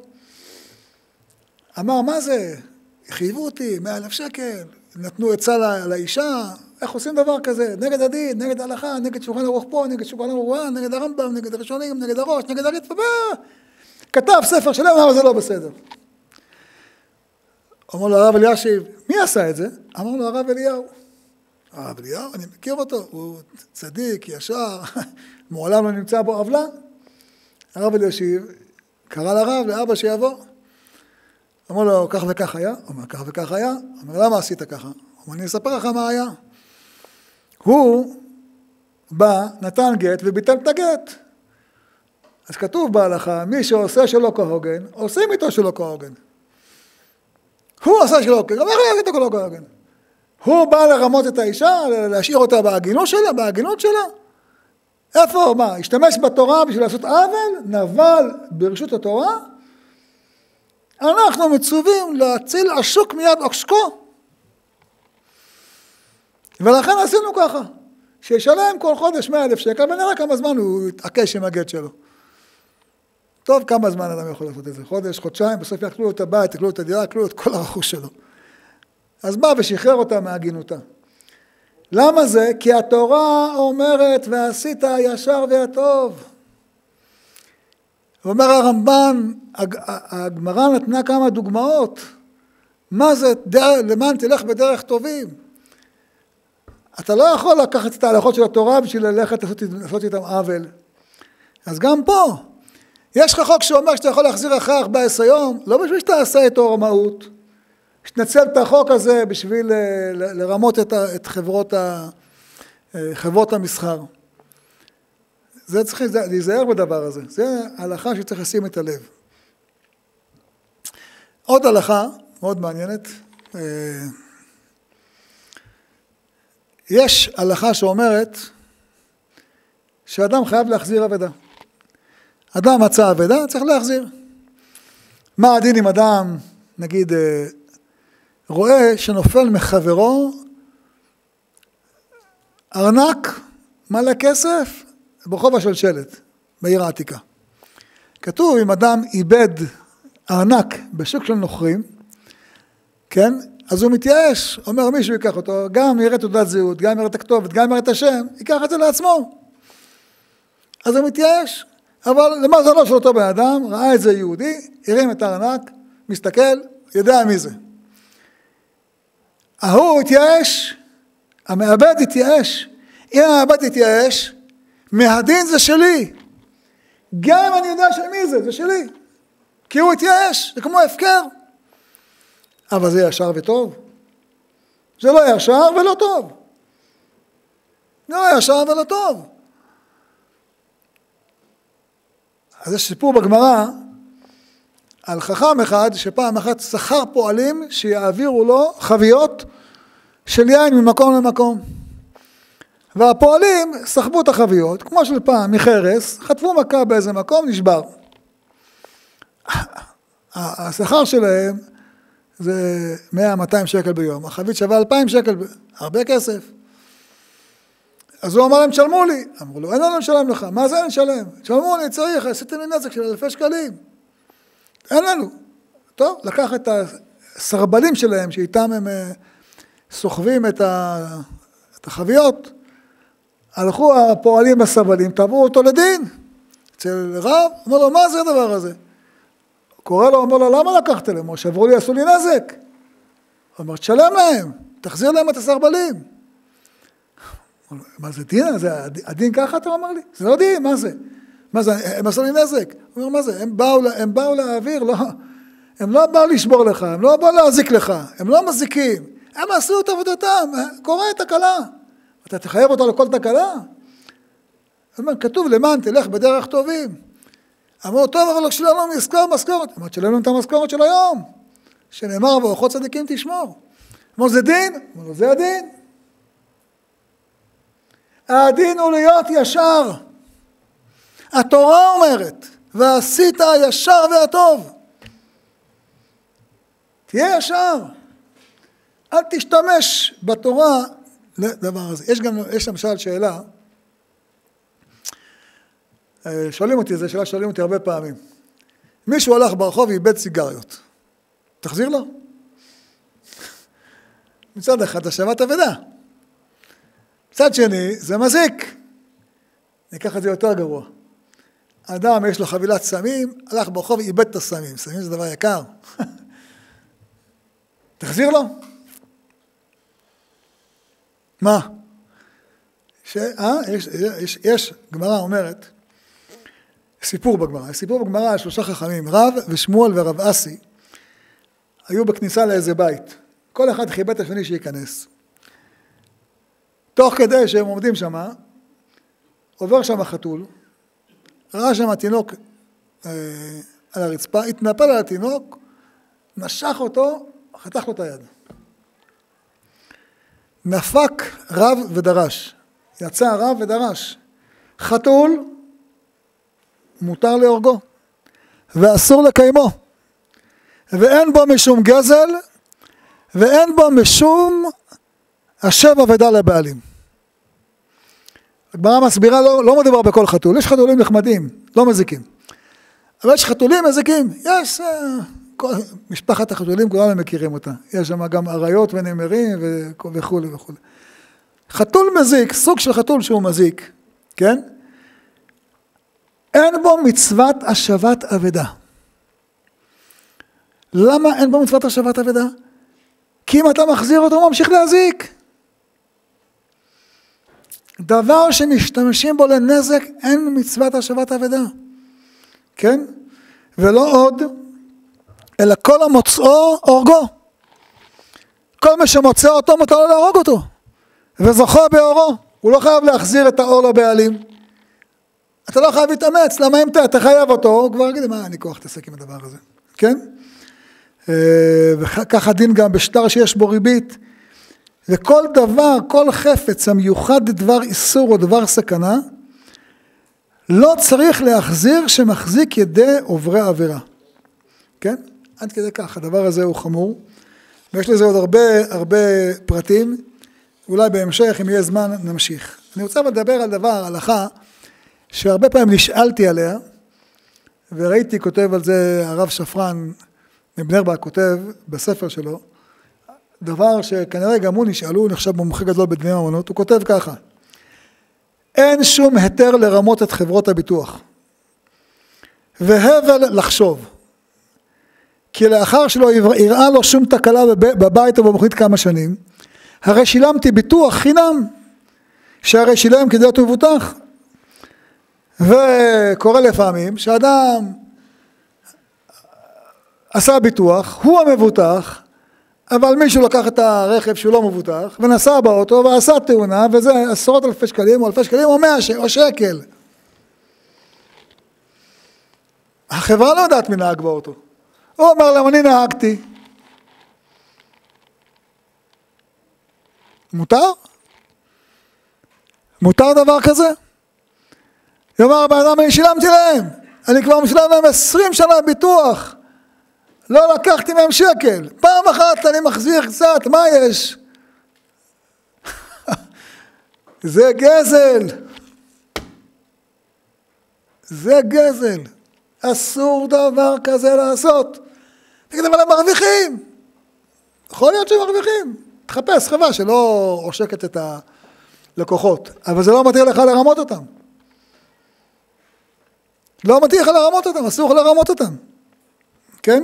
אמר, מה זה? חייבו אותי, מאה אלף שקל. נתנו עצה לאישה, איך עושים דבר כזה? נגד הדין, נגד ההלכה, נגד שולחן ערוך פה, נגד שולחן ערוך, נגד הרמב"ם, נגד הראשונים, נגד הראש, נגד הרצפה, כתב ספר שלם, אבל זה לא בסדר. אמר לו הרב אלישיב, מי עשה את זה? אמר לו הרב אליהו. הרב אליהו, אני מכיר אותו, הוא צדיק, ישר, מעולם לא נמצא בו עוולה. הרב אלישיב קרא לרב, לאבא שיבוא. אמר לו, כך וכך היה? אמר, כך וכך היה? אמר, למה עשית ככה? אמר, אני אספר לך מה היה. הוא בא, נתן גט וביטל את הגט. אז כתוב בהלכה, מי שעושה שלא כהוגן, עושים איתו שלא כהוגן. הוא עשה שלא כהוגן, גם איך לעשות אותו לא כהוגן? הוא בא לרמות את האישה, להשאיר אותה בהגינות שלה, בהגינות שלה. איפה, מה, השתמש בתורה בשביל לעשות עוול, נבל ברשות התורה? אנחנו מצווים להציל עשוק מיד עושקו. ולכן עשינו ככה, שישלם כל חודש מאה אלף שקל, ונראה כמה זמן הוא יתעקש עם הגט שלו. טוב, כמה זמן אדם יכול לעשות את זה? חודש, חודשיים, בסוף יקלו לו את הבית, יקלו לו את הדירה, יקלו לו את כל הרכוש שלו. אז בא ושחרר אותה מהגינותה. למה זה? כי התורה אומרת, ועשית הישר והטוב. אומר הרמב"ן, הגמרא נתנה כמה דוגמאות. מה זה, למען תלך בדרך טובים? אתה לא יכול לקחת את ההלכות של התורה בשביל ללכת לעשות, לעשות איתם עוול. אז גם פה, יש לך חוק שאומר שאתה יכול להחזיר אחרי ארבעה עשר יום, לא בשביל שתעשה את רמאות, שתנצל את החוק הזה בשביל לרמות את, את חברות, ה, חברות המסחר. זה צריך להיזהר בדבר הזה. זה הלכה שצריך לשים את הלב. עוד הלכה, מאוד מעניינת, יש הלכה שאומרת שאדם חייב להחזיר אבדה. אדם מצא אבדה, צריך להחזיר. מה הדין אם אדם, נגיד, רואה שנופל מחברו ארנק מלא כסף ברחוב השלשלת, בעיר העתיקה. כתוב, אם אדם איבד ארנק בשוק של נוכרים, כן? אז הוא מתייאש, אומר מישהו ייקח אותו, גם יראה תעודת זהות, גם יראה את הכתובת, גם יראה את השם, ייקח את זה לעצמו. אז הוא מתייאש, אבל למזלו של אותו בן אדם, ראה את זה יהודי, הרים את הארנק, מסתכל, יודע מי זה. ההוא התייאש, המעבד התייאש. אם המעבד התייאש, מהדין זה שלי. גם אם אני יודע של מי זה, זה שלי. כי הוא התייאש, זה כמו הפקר. אבל זה ישר וטוב. זה לא ישר ולא טוב. זה לא ישר ולא טוב. אז יש סיפור בגמרא על חכם אחד שפעם אחת שכר פועלים שיעבירו לו חביות של יין ממקום למקום. והפועלים סחבו את החביות, כמו של פעם, מחרס, חטפו מכה באיזה מקום, נשבר. השכר שלהם זה מאה מאתיים שקל ביום, החבית שווה אלפיים שקל, הרבה כסף. אז הוא אמר להם, שלמו לי. אמרו לו, אין לנו לשלם לך. מה זה אין לשלם? שלמו לי, צריך, עשיתם לי נזק של אלפי שקלים. אין לנו. טוב, לקח את הסרבלים שלהם, שאיתם הם סוחבים את החביות, הלכו הפועלים בסרבלים, תבעו אותו לדין. אצל רב, אמר לו, מה זה הדבר הזה? קורא לו, אומר לו, למה לקחת להם? שברו לי, עשו לי נזק. הוא אומר, תשלם להם, תחזיר להם את הסרבלים. מה זה דין? זה הדין ככה אתה אומר לי? זה לא דין, מה זה? מה זה? הם עשו לי נזק. הוא אומר, מה זה? הם באו, הם באו להעביר, לא, הם לא באו לשבור לך, הם לא באו להזיק לך, הם לא מזיקים, הם עשו את עבודתם, קורא תקלה. אתה תחייב אותו לכל תקלה? אומר, כתוב למען תלך בדרך טובים. אמרו, טוב, אבל כשלנו משכור משכורת. אמרו, שלנו את המשכורת של היום, שנאמר, ואורחות צדיקים תשמור. אמרו, זה דין? אמרו, זה הדין. הדין הוא להיות ישר. התורה אומרת, ועשית הישר והטוב. תהיה ישר. אל תשתמש בתורה לדבר הזה. יש גם, יש למשל שאלה, שואלים אותי, זו שאלה שואלים אותי הרבה פעמים. מישהו הלך ברחוב ואיבד סיגריות. תחזיר לו? מצד אחד, השבת אבדה. מצד שני, זה מזיק. ניקח את זה יותר גרוע. אדם יש לו חבילת סמים, הלך ברחוב ואיבד את הסמים. סמים זה דבר יקר. תחזיר לו? מה? ש... אה? יש, יש, יש, גמרא אומרת, סיפור בגמרא, סיפור בגמרא על שלושה חכמים, רב ושמואל ורב אסי, היו בכניסה לאיזה בית. כל אחד חיבט את השני שייכנס. תוך כדי שהם עומדים שם, עובר שם חתול, ראה שם התינוק אה, על הרצפה, התנפל על התינוק, נשך אותו, חתך לו את היד. נפק רב ודרש. יצא רב ודרש. חתול מותר להורגו, ואסור לקיימו. ואין בו משום גזל, ואין בו משום השב אבדה לבעלים. הגמרא מסבירה, לא, לא מדובר בכל חתול, יש חתולים נחמדים, לא מזיקים. אבל יש חתולים מזיקים, יש, כל, משפחת החתולים כולנו מכירים אותה. יש שם גם אריות ונמרים וכו' וכו'. חתול מזיק, סוג של חתול שהוא מזיק, כן? אין בו מצוות השבת אבדה. למה אין בו מצוות השבת אבדה? כי אם אתה מחזיר אותו, הוא ממשיך להזיק. דבר שמשתמשים בו לנזק, אין מצוות השבת אבדה. כן? ולא עוד, אלא כל המוצאו הורגו. כל מי שמוצא אותו, מותר לו להרוג אותו. וזוכה באורו. הוא לא חייב להחזיר את האור לבעלים. אתה לא חייב להתאמץ. למה אם אתה חייב אותו, הוא כבר יגיד, מה, אני כוח תעסק עם הדבר הזה. כן? וככה דין גם בשטר שיש בו ריבית. וכל דבר, כל חפץ המיוחד לדבר איסור או דבר סכנה, לא צריך להחזיר שמחזיק ידי עוברי עבירה. כן? עד כדי כך, הדבר הזה הוא חמור. ויש לזה עוד הרבה, הרבה פרטים. אולי בהמשך, אם יהיה זמן, נמשיך. אני רוצה לדבר על דבר, הלכה, שהרבה פעמים נשאלתי עליה, וראיתי, כותב על זה הרב שפרן, מבני ברק, כותב בספר שלו, דבר שכנראה גם הוא נשאלו, הוא נחשב מומחה גדול בדיני ממונות, הוא כותב ככה, אין שום היתר לרמות את חברות הביטוח, והבל לחשוב, כי לאחר שלא יראה לו שום תקלה בבית או במכונית כמה שנים, הרי שילמתי ביטוח חינם, שהרי שילם כדי להיות מבוטח, וקורה לפעמים שאדם עשה ביטוח, הוא המבוטח, אבל מישהו לקח את הרכב שהוא לא מבוטח, ונסע באוטו ועשה תאונה, וזה עשרות אלפי שקלים, או אלפי שקלים, או מאה שקל, או שקל. החברה לא יודעת מי נהג באוטו. הוא אומר להם, אני נהגתי. מותר? מותר דבר כזה? יאמר, באדם, אני שילמתי להם. אני כבר משלם להם עשרים שנה ביטוח. לא לקחתי מהם שקל. פעם אחת אני מחזיר קצת, מה יש? זה גזל. זה גזל. אסור דבר כזה לעשות. תגיד, אבל הם מרוויחים. יכול להיות שהם מרוויחים. תחפש חברה שלא עושקת את הלקוחות. אבל זה לא מתיר לך לרמות אותם. לא מתיר לך לרמות אותם, אסור לך לרמות אותם. כן?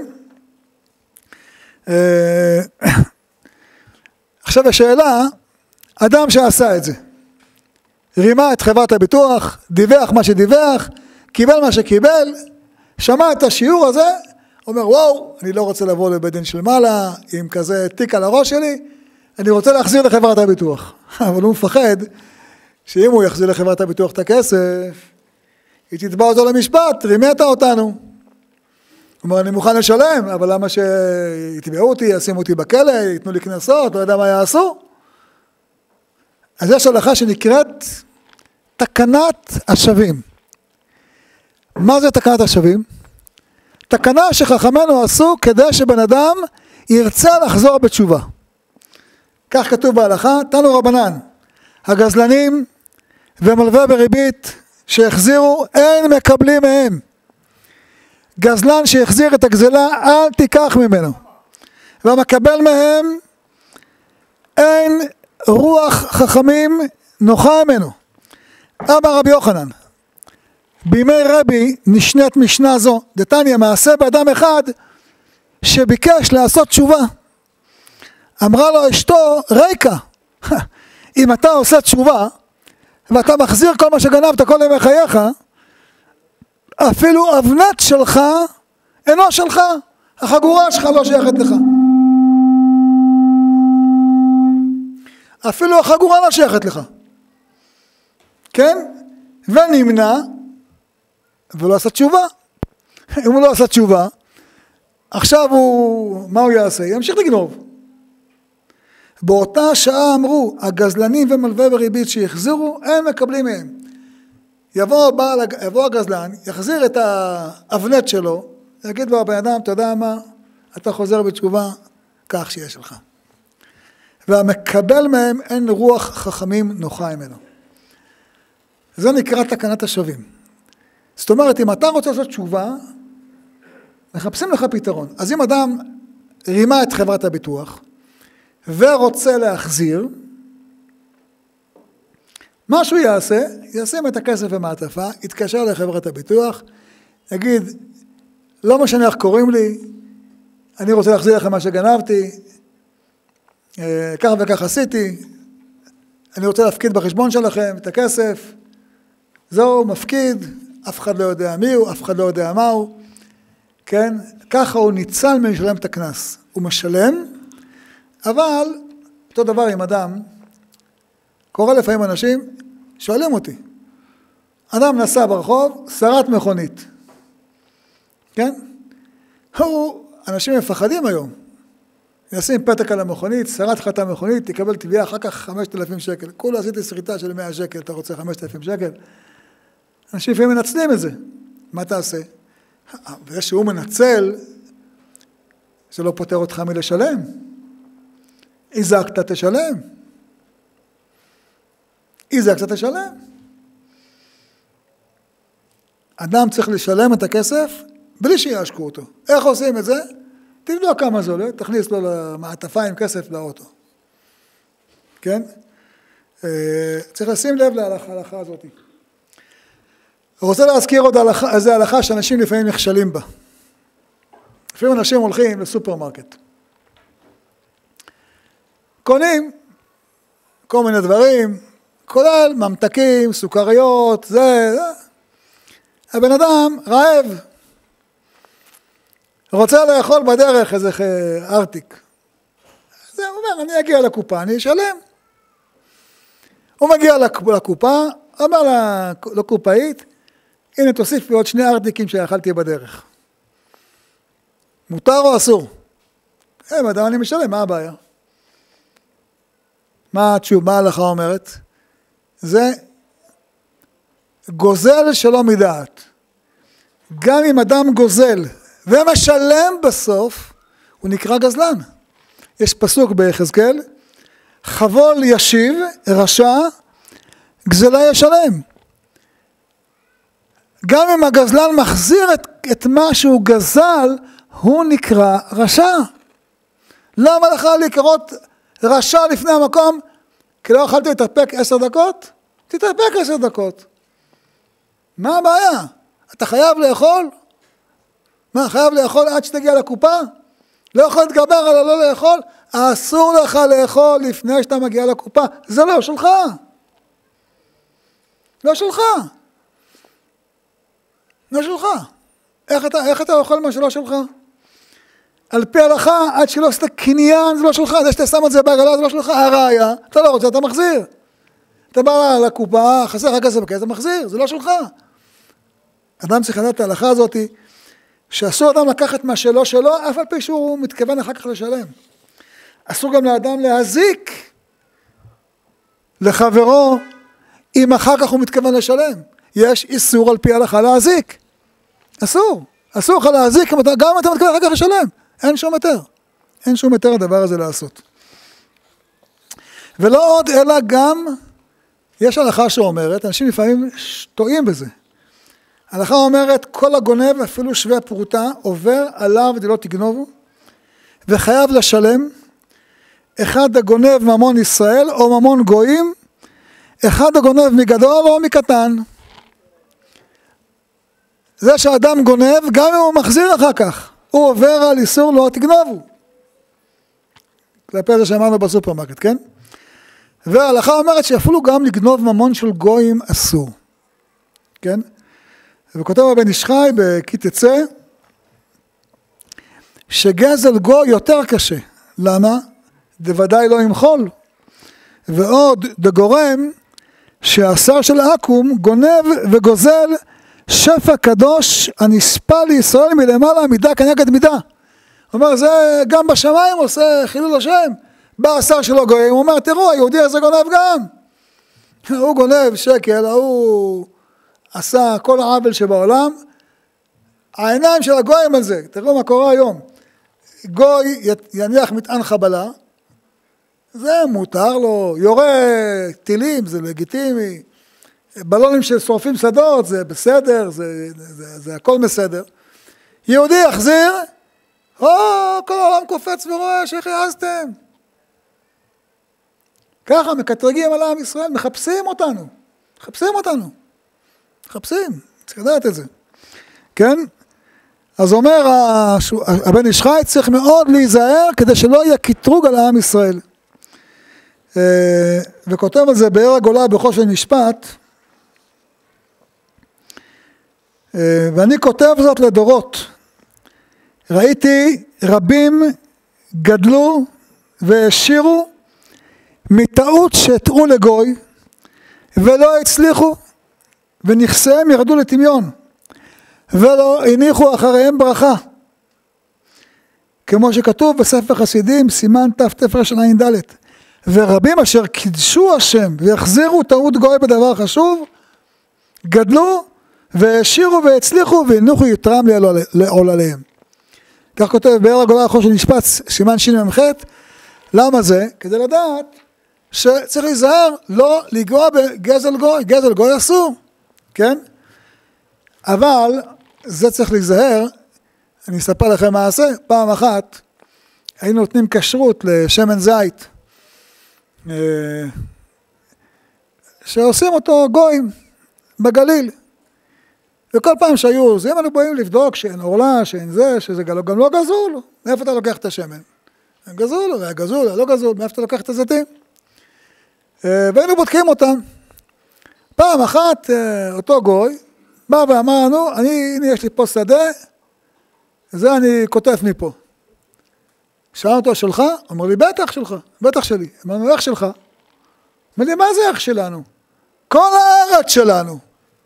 עכשיו השאלה, אדם שעשה את זה, רימה את חברת הביטוח, דיווח מה שדיווח, קיבל מה שקיבל, שמע את השיעור הזה, אומר וואו, אני לא רוצה לבוא לבית דין של מעלה, עם כזה תיק על הראש שלי, אני רוצה להחזיר לחברת הביטוח. אבל הוא מפחד, שאם הוא יחזיר לחברת הביטוח את הכסף, היא תתבע אותו למשפט, רימת אותנו. הוא אומר, אני מוכן לשלם, אבל למה שיתבעו אותי, ישימו אותי בכלא, ייתנו לי כנסות, לא יודע מה יעשו. אז יש הלכה שנקראת תקנת השבים. מה זה תקנת השבים? תקנה שחכמינו עשו כדי שבן אדם ירצה לחזור בתשובה. כך כתוב בהלכה, תנו רבנן, הגזלנים ומלווה בריבית שהחזירו, אין מקבלים מהם. גזלן שהחזיר את הגזלה, אל תיקח ממנו. והמקבל מהם, אין רוח חכמים נוחה ממנו. אמר רבי יוחנן, בימי רבי נשנית משנה זו, דתניא מעשה באדם אחד שביקש לעשות תשובה. אמרה לו אשתו, ריקה, אם אתה עושה תשובה, ואתה מחזיר כל מה שגנבת כל ימי חייך, אפילו אבנת שלך אינו שלך, החגורה שלך לא שייכת לך. אפילו החגורה לא שייכת לך. כן? ונמנע, ולא עשה תשובה. אם הוא לא עשה תשובה, עכשיו הוא, מה הוא יעשה? ימשיך לגנוב. באותה שעה אמרו, הגזלנים ומלווה בריבית שיחזירו, הם מקבלים מהם. יבוא, בעל, יבוא הגזלן, יחזיר את האבנט שלו, יגיד לו, הבן אדם, אתה יודע מה? אתה חוזר בתשובה, כך שיש לך. והמקבל מהם אין רוח חכמים נוחה ממנו. זה נקרא תקנת השווים. זאת אומרת, אם אתה רוצה לעשות תשובה, מחפשים לך פתרון. אז אם אדם רימה את חברת הביטוח, ורוצה להחזיר, מה שהוא יעשה, ישים את הכסף במעטפה, יתקשר לחברת הביטוח, יגיד, לא משנה איך קוראים לי, אני רוצה להחזיר לכם מה שגנבתי, כך וכך עשיתי, אני רוצה להפקיד בחשבון שלכם את הכסף, זהו, מפקיד, אף אחד לא יודע מי הוא, אף אחד לא יודע מה הוא, כן? ככה הוא ניצל מלשלם את הכנס, הוא משלם, אבל אותו דבר עם אדם, קורא לפעמים אנשים, שואלים אותי, אדם נסע ברחוב, שרת מכונית, כן? הוא, אנשים מפחדים היום, נשים פתק על המכונית, שרת חתה מכונית, תקבל תביעה אחר כך חמשת אלפים שקל, כולה עשיתי שריטה של מאה שקל, אתה רוצה חמשת אלפים שקל? אנשים לפעמים מנצלים את זה, מה תעשה? וזה שהוא מנצל, זה לא פותר אותך מלשלם, הזקת תשלם, הזקת תשלם. אדם צריך לשלם את הכסף, בלי שיעשקו אותו. איך עושים את זה? תבדוק כמה זה עולה, תכניס לו למעטפה עם כסף לאוטו. כן? צריך לשים לב להלכה הזאת. רוצה להזכיר עוד הלכה, איזה הלכה שאנשים לפעמים נכשלים בה. לפעמים אנשים הולכים לסופרמרקט. קונים כל מיני דברים, כולל ממתקים, סוכריות, זה, זה. הבן אדם רעב. רוצה לאכול בדרך איזה ארטיק. זה אומר, אני אגיע לקופה, אני אשלם. הוא מגיע לקופה, אומר לקופאית, הנה תוסיף לי עוד שני ארטיקים שאכלתי בדרך. מותר או אסור? אה, אדם אני משלם, מה הבעיה? מה התשוב, מה ההלכה אומרת? זה גוזל שלא מדעת. גם אם אדם גוזל ומשלם בסוף, הוא נקרא גזלן. יש פסוק ביחזקאל, חבול ישיב, רשע, גזלה ישלם. גם אם הגזלן מחזיר את, את מה שהוא גזל, הוא נקרא רשע. למה לך להיקרות רשע לפני המקום? כי לא יכולתי להתאפק עשר דקות? תתאפק עשר דקות. מה הבעיה? אתה חייב לאכול? מה, חייב לאכול עד שתגיע לקופה? לא יכול להתגבר על הלא לאכול? אסור לך לאכול לפני שאתה מגיע לקופה. זה לא שלך. לא שלך. לא שלך. איך אתה, איך אתה אוכל מה שלא שלך? על פי הלכה, עד שלא עשית קניין, זה לא שלך. זה שאתה שם את זה בעגלה, זה לא שלך. הראיה, אתה לא רוצה, אתה מחזיר. אתה בא לקופה, חסר לך כסף בכסף, אתה מחזיר. זה לא שלך. אדם צריך לדעת את ההלכה הזאת, שאסור אדם לקחת מה שלא שלו, אף על פי שהוא מתכוון אחר כך לשלם. אסור גם לאדם להזיק לחברו, אם אחר כך הוא מתכוון לשלם. יש איסור על פי ההלכה להזיק. אסור. אסור לך להזיק, גם אם אתה מתכוון אחר כך לשלם. אין שום היתר. אין שום היתר הדבר הזה לעשות. ולא עוד, אלא גם, יש הלכה שאומרת, אנשים לפעמים טועים בזה. ההלכה אומרת, כל הגונב, אפילו שווה פרוטה, עובר עליו ולא תגנובו, וחייב לשלם, אחד הגונב ממון ישראל, או ממון גויים, אחד הגונב מגדול או מקטן. זה שאדם גונב, גם אם הוא מחזיר אחר כך, הוא עובר על איסור לא תגנובו. כלפי זה שאמרנו בסופרמרקט, כן? וההלכה אומרת שאפילו גם לגנוב ממון של גויים אסור. כן? וכותב הבן איש חי כי תצא, שגזל גוי יותר קשה. למה? דוודאי לא ימחול. ועוד דגורם שהשר של עקום גונב וגוזל שפע קדוש הנספה לישראל מלמעלה מידה כנגד מידה. הוא אומר, זה גם בשמיים עושה חילול השם. בא השר שלו גויים, הוא אומר, תראו, היהודי הזה גונב גם. הוא גונב שקל, הוא עשה כל העוול שבעולם. העיניים של הגויים על זה, תראו מה קורה היום. גוי יניח מטען חבלה, זה מותר לו, יורה טילים, זה לגיטימי. בלונים ששורפים שדות, זה בסדר, זה, זה, זה הכל בסדר. יהודי יחזיר, או, כל העולם קופץ ורואה שאיך העזתם. ככה מקטרגים על עם ישראל, מחפשים אותנו, מחפשים אותנו, מחפשים, צריך לדעת את זה. כן? אז אומר הבן איש חי, צריך מאוד להיזהר כדי שלא יהיה קטרוג על עם ישראל. וכותב על זה באר הגולה בחושן משפט, ואני כותב זאת לדורות. ראיתי רבים גדלו והשירו מטעות שטעו לגוי ולא הצליחו ונכסיהם ירדו לטמיון ולא הניחו אחריהם ברכה. כמו שכתוב בספר חסידים סימן תף של עין ד' ורבים אשר קידשו השם ויחזירו טעות גוי בדבר חשוב גדלו והשירו והצליחו והניחו יתרם לעולליהם. כך כותב באר הגולה חושן משפט סימן שמ"ח. למה זה? כדי לדעת שצריך להיזהר לא לגוע בגזל גוי, גזל גוי אסור, כן? אבל זה צריך להיזהר. אני אספר לכם מה עשה. פעם אחת היינו נותנים כשרות לשמן זית שעושים אותו גויים בגליל, וכל פעם שהיו, אז אם אנחנו באים לבדוק שאין עורלה, שאין זה, שזה גם לא גזול, מאיפה אתה לוקח את השמן? גזול, היה גזול, היה לא גזול, מאיפה אתה לוקח את הזיתים? והיינו בודקים אותם. פעם אחת אותו גוי בא ואמר לנו, אני, הנה יש לי פה שדה, זה אני כותב מפה. שאל אותו, שלך? אמר לי, בטח שלך, בטח שלי. אמרנו, איך שלך? אמר לי, מה זה איך שלנו? כל הארץ שלנו.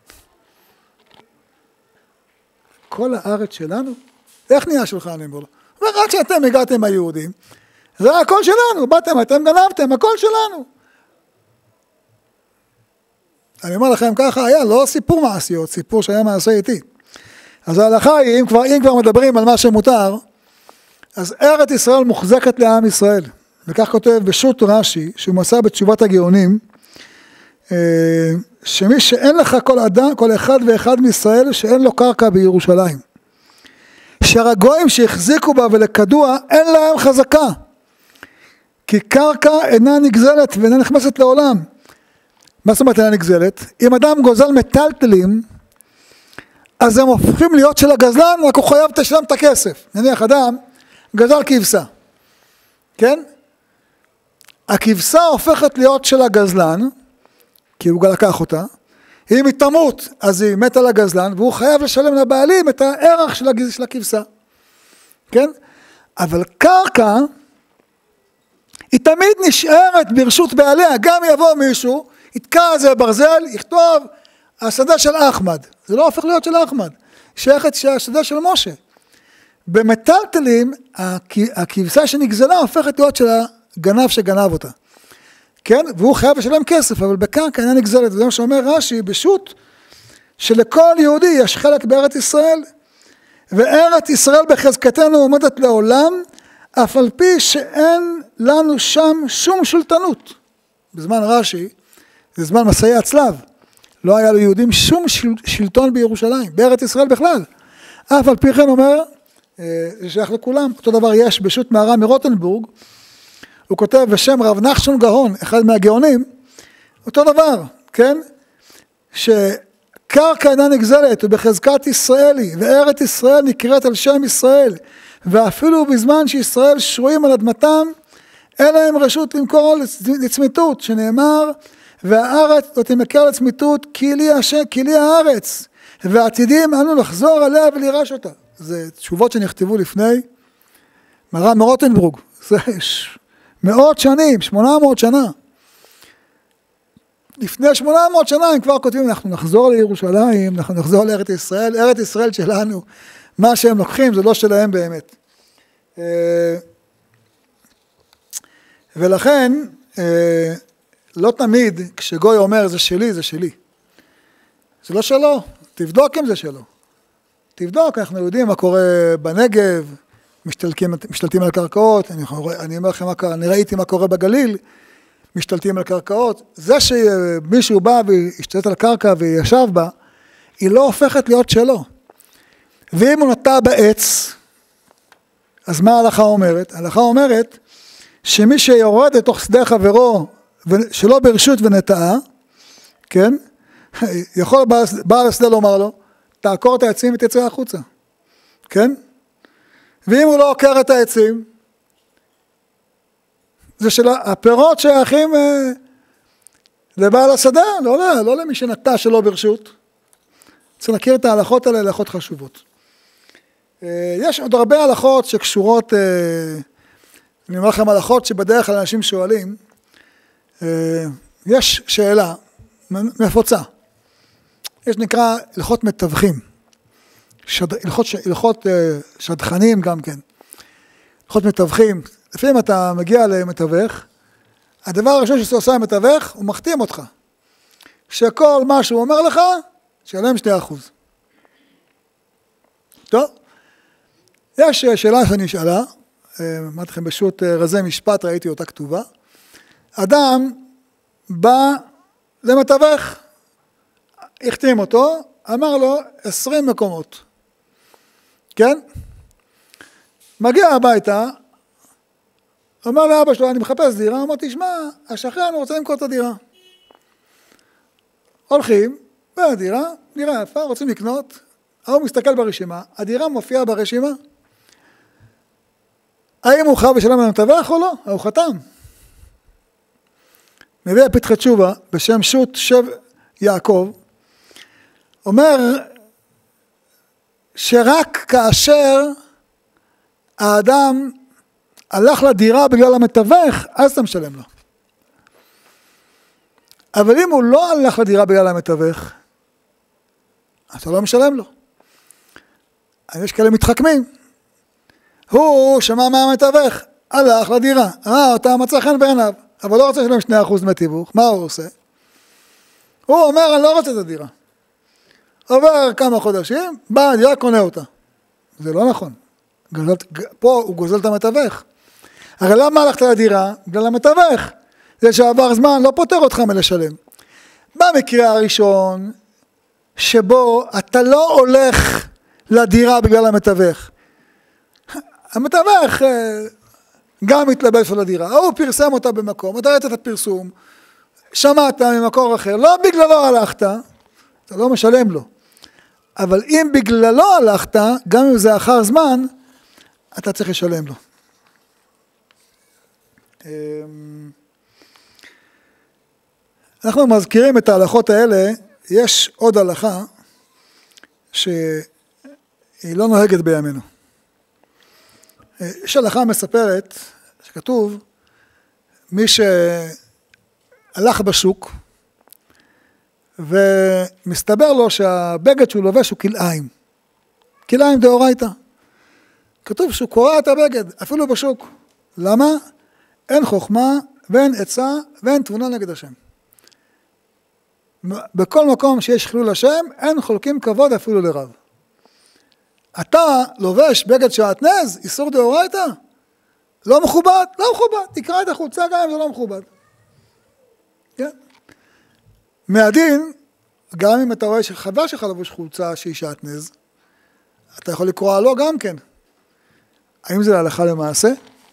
כל הארץ שלנו? איך נהיה שלך? אני אומר לו. ורק שאתם הגעתם היהודים, זה הכל שלנו, באתם, אתם גנבתם, הכל שלנו. אני אומר לכם ככה, היה לא סיפור מעשיות, סיפור שהיה מעשה איתי. אז ההלכה היא, אם כבר, אם כבר מדברים על מה שמותר, אז ארץ ישראל מוחזקת לעם ישראל. וכך כותב בשו"ת רש"י, שהוא מסר בתשובת הגאונים, שמי שאין לך כל אדם, כל אחד ואחד מישראל, שאין לו קרקע בירושלים. שהגויים שהחזיקו בה ולקדוע, אין להם חזקה. כי קרקע אינה נגזלת ואינה נכנסת לעולם. מה זאת אומרת אינה נגזלת? אם אדם גוזל מטלטלים, אז הם הופכים להיות של הגזלן, רק הוא חייב לשלם את הכסף. נניח אדם גזל כבשה, כן? הכבשה הופכת להיות של הגזלן, כי הוא לקח אותה. אם היא תמות, אז היא מתה לגזלן, והוא חייב לשלם לבעלים את הערך של, הגז... של הכבשה. כן? אבל קרקע, היא תמיד נשארת ברשות בעליה. גם יבוא מישהו, יתקע איזה ברזל, יכתוב, השדה של אחמד. זה לא הופך להיות של אחמד. שייכת השדה של משה. במטלטלים, הכבשה שנגזלה הופכת להיות של הגנב שגנב אותה. כן? והוא חייב לשלם כסף, אבל בקרקע אינה נגזלת. זה מה שאומר רש"י בשו"ת, שלכל יהודי יש חלק בארץ ישראל, וארץ ישראל בחזקתנו עומדת לעולם, אף על פי שאין לנו שם שום שולטנות. בזמן רש"י, זה זמן מסעי הצלב, לא היה ליהודים שום שלטון בירושלים, בארץ ישראל בכלל. אף על פי כן אומר, זה שייך לכולם. אותו דבר יש בשו"ת מהר"ם מרוטנבורג, הוא כותב בשם רב נחשון גאון, אחד מהגאונים, אותו דבר, כן? שקרקע אינה נגזלת ובחזקת ישראלי, וארץ ישראל נקראת על שם ישראל, ואפילו בזמן שישראל שרויים על אדמתם, אין להם רשות למכור לצמיתות, שנאמר, והארץ לא תמכר לצמיתות כי לי, השם, כי לי הארץ, ועתידים אנו לחזור עליה ולירש אותה. זה תשובות שנכתבו לפני מר"ם מרוטנבורג, זה מאות שנים, שמונה מאות שנה. לפני שמונה מאות שנה הם כבר כותבים, אנחנו נחזור לירושלים, אנחנו נחזור לארץ ישראל, ארץ ישראל שלנו, מה שהם לוקחים זה לא שלהם באמת. ולכן, לא תמיד כשגוי אומר זה שלי, זה שלי. זה לא שלו, תבדוק אם זה שלו. תבדוק, אנחנו יודעים מה קורה בנגב, משתלטים, משתלטים על קרקעות, אני, אני אומר לכם, אני ראיתי מה קורה בגליל, משתלטים על קרקעות. זה שמישהו בא והשתלט על קרקע וישב בה, היא לא הופכת להיות שלו. ואם הוא נטע בעץ, אז מה ההלכה אומרת? ההלכה אומרת שמי שיורד לתוך שדה חברו שלא ברשות ונטעה, כן? יכול בעל השדה לומר לו, תעקור את העצים ותצא החוצה, כן? ואם הוא לא עוקר את העצים, זה של הפירות שייכים לבעל השדה, לא, לא, לא למי שנטע שלא ברשות. צריך להכיר את ההלכות האלה, הלכות חשובות. יש עוד הרבה הלכות שקשורות, אני אומר לכם הלכות שבדרך כלל אנשים שואלים, יש שאלה מפוצה, יש נקרא הלכות מתווכים, שד, הלכות, הלכות שדכנים גם כן, הלכות מתווכים, לפעמים אתה מגיע למתווך, הדבר הראשון שאתה עושה למתווך, הוא מחתים אותך, שכל מה שהוא אומר לך, שלם שני אחוז. טוב, יש שאלה שאני שאלה, אמרתי לכם בשו"ת רזי משפט, ראיתי אותה כתובה, אדם בא למתווך, החתים אותו, אמר לו עשרים מקומות, כן? מגיע הביתה, אומר לאבא שלו, אני מחפש דירה, אמר, תשמע, השכן רוצה למכור את הדירה. הולכים, והדירה, דירה יפה, רוצים לקנות, הוא מסתכל ברשימה, הדירה מופיעה ברשימה, האם הוא חייב לשלם למתווך או לא? הוא חתם. מביא פתחי תשובה בשם שו"ת שב יעקב, אומר שרק כאשר האדם הלך לדירה בגלל המתווך, אז אתה משלם לו. אבל אם הוא לא הלך לדירה בגלל המתווך, אתה לא משלם לו. יש כאלה מתחכמים. הוא שמע מהמתווך, הלך לדירה, אה, אתה מצא חן בעיניו, אבל לא רוצה לשלם שני אחוז מתיווך, מה הוא עושה? הוא אומר, אני לא רוצה את הדירה. עובר כמה חודשים, בא הדירה, קונה אותה. זה לא נכון. גזל, פה הוא גוזל את המתווך. הרי למה הלכת לדירה? בגלל המתווך. זה שעבר זמן לא פותר אותך מלשלם. במקרה הראשון, שבו אתה לא הולך לדירה בגלל המתווך. המתווך גם מתלבש על הדירה, הוא פרסם אותה במקום, אתה ראית את הפרסום, שמעת ממקור אחר, לא בגללו הלכת, אתה לא משלם לו. אבל אם בגללו הלכת, גם אם זה אחר זמן, אתה צריך לשלם לו. אנחנו מזכירים את ההלכות האלה, יש עוד הלכה שהיא לא נוהגת בימינו. יש הלכה מספרת שכתוב, מי שהלך בשוק ומסתבר לו שהבגד שהוא לובש הוא כלאיים, כלאיים דאורייתא. כתוב שהוא קורע את הבגד, אפילו בשוק. למה? אין חוכמה ואין עצה ואין תבונה נגד השם. בכל מקום שיש חילול השם, אין חולקים כבוד אפילו לרב. אתה לובש בגד שעטנז, איסור דאורייתא? לא מכובד? לא מכובד. תקרא את החולצה גם אם זה לא מכובד. כן? מהדין, גם אם אתה רואה שחבר שלך לבוש חולצה שהיא שעטנז, אתה יכול לקרוא לו גם כן. האם זה להלכה למעשה?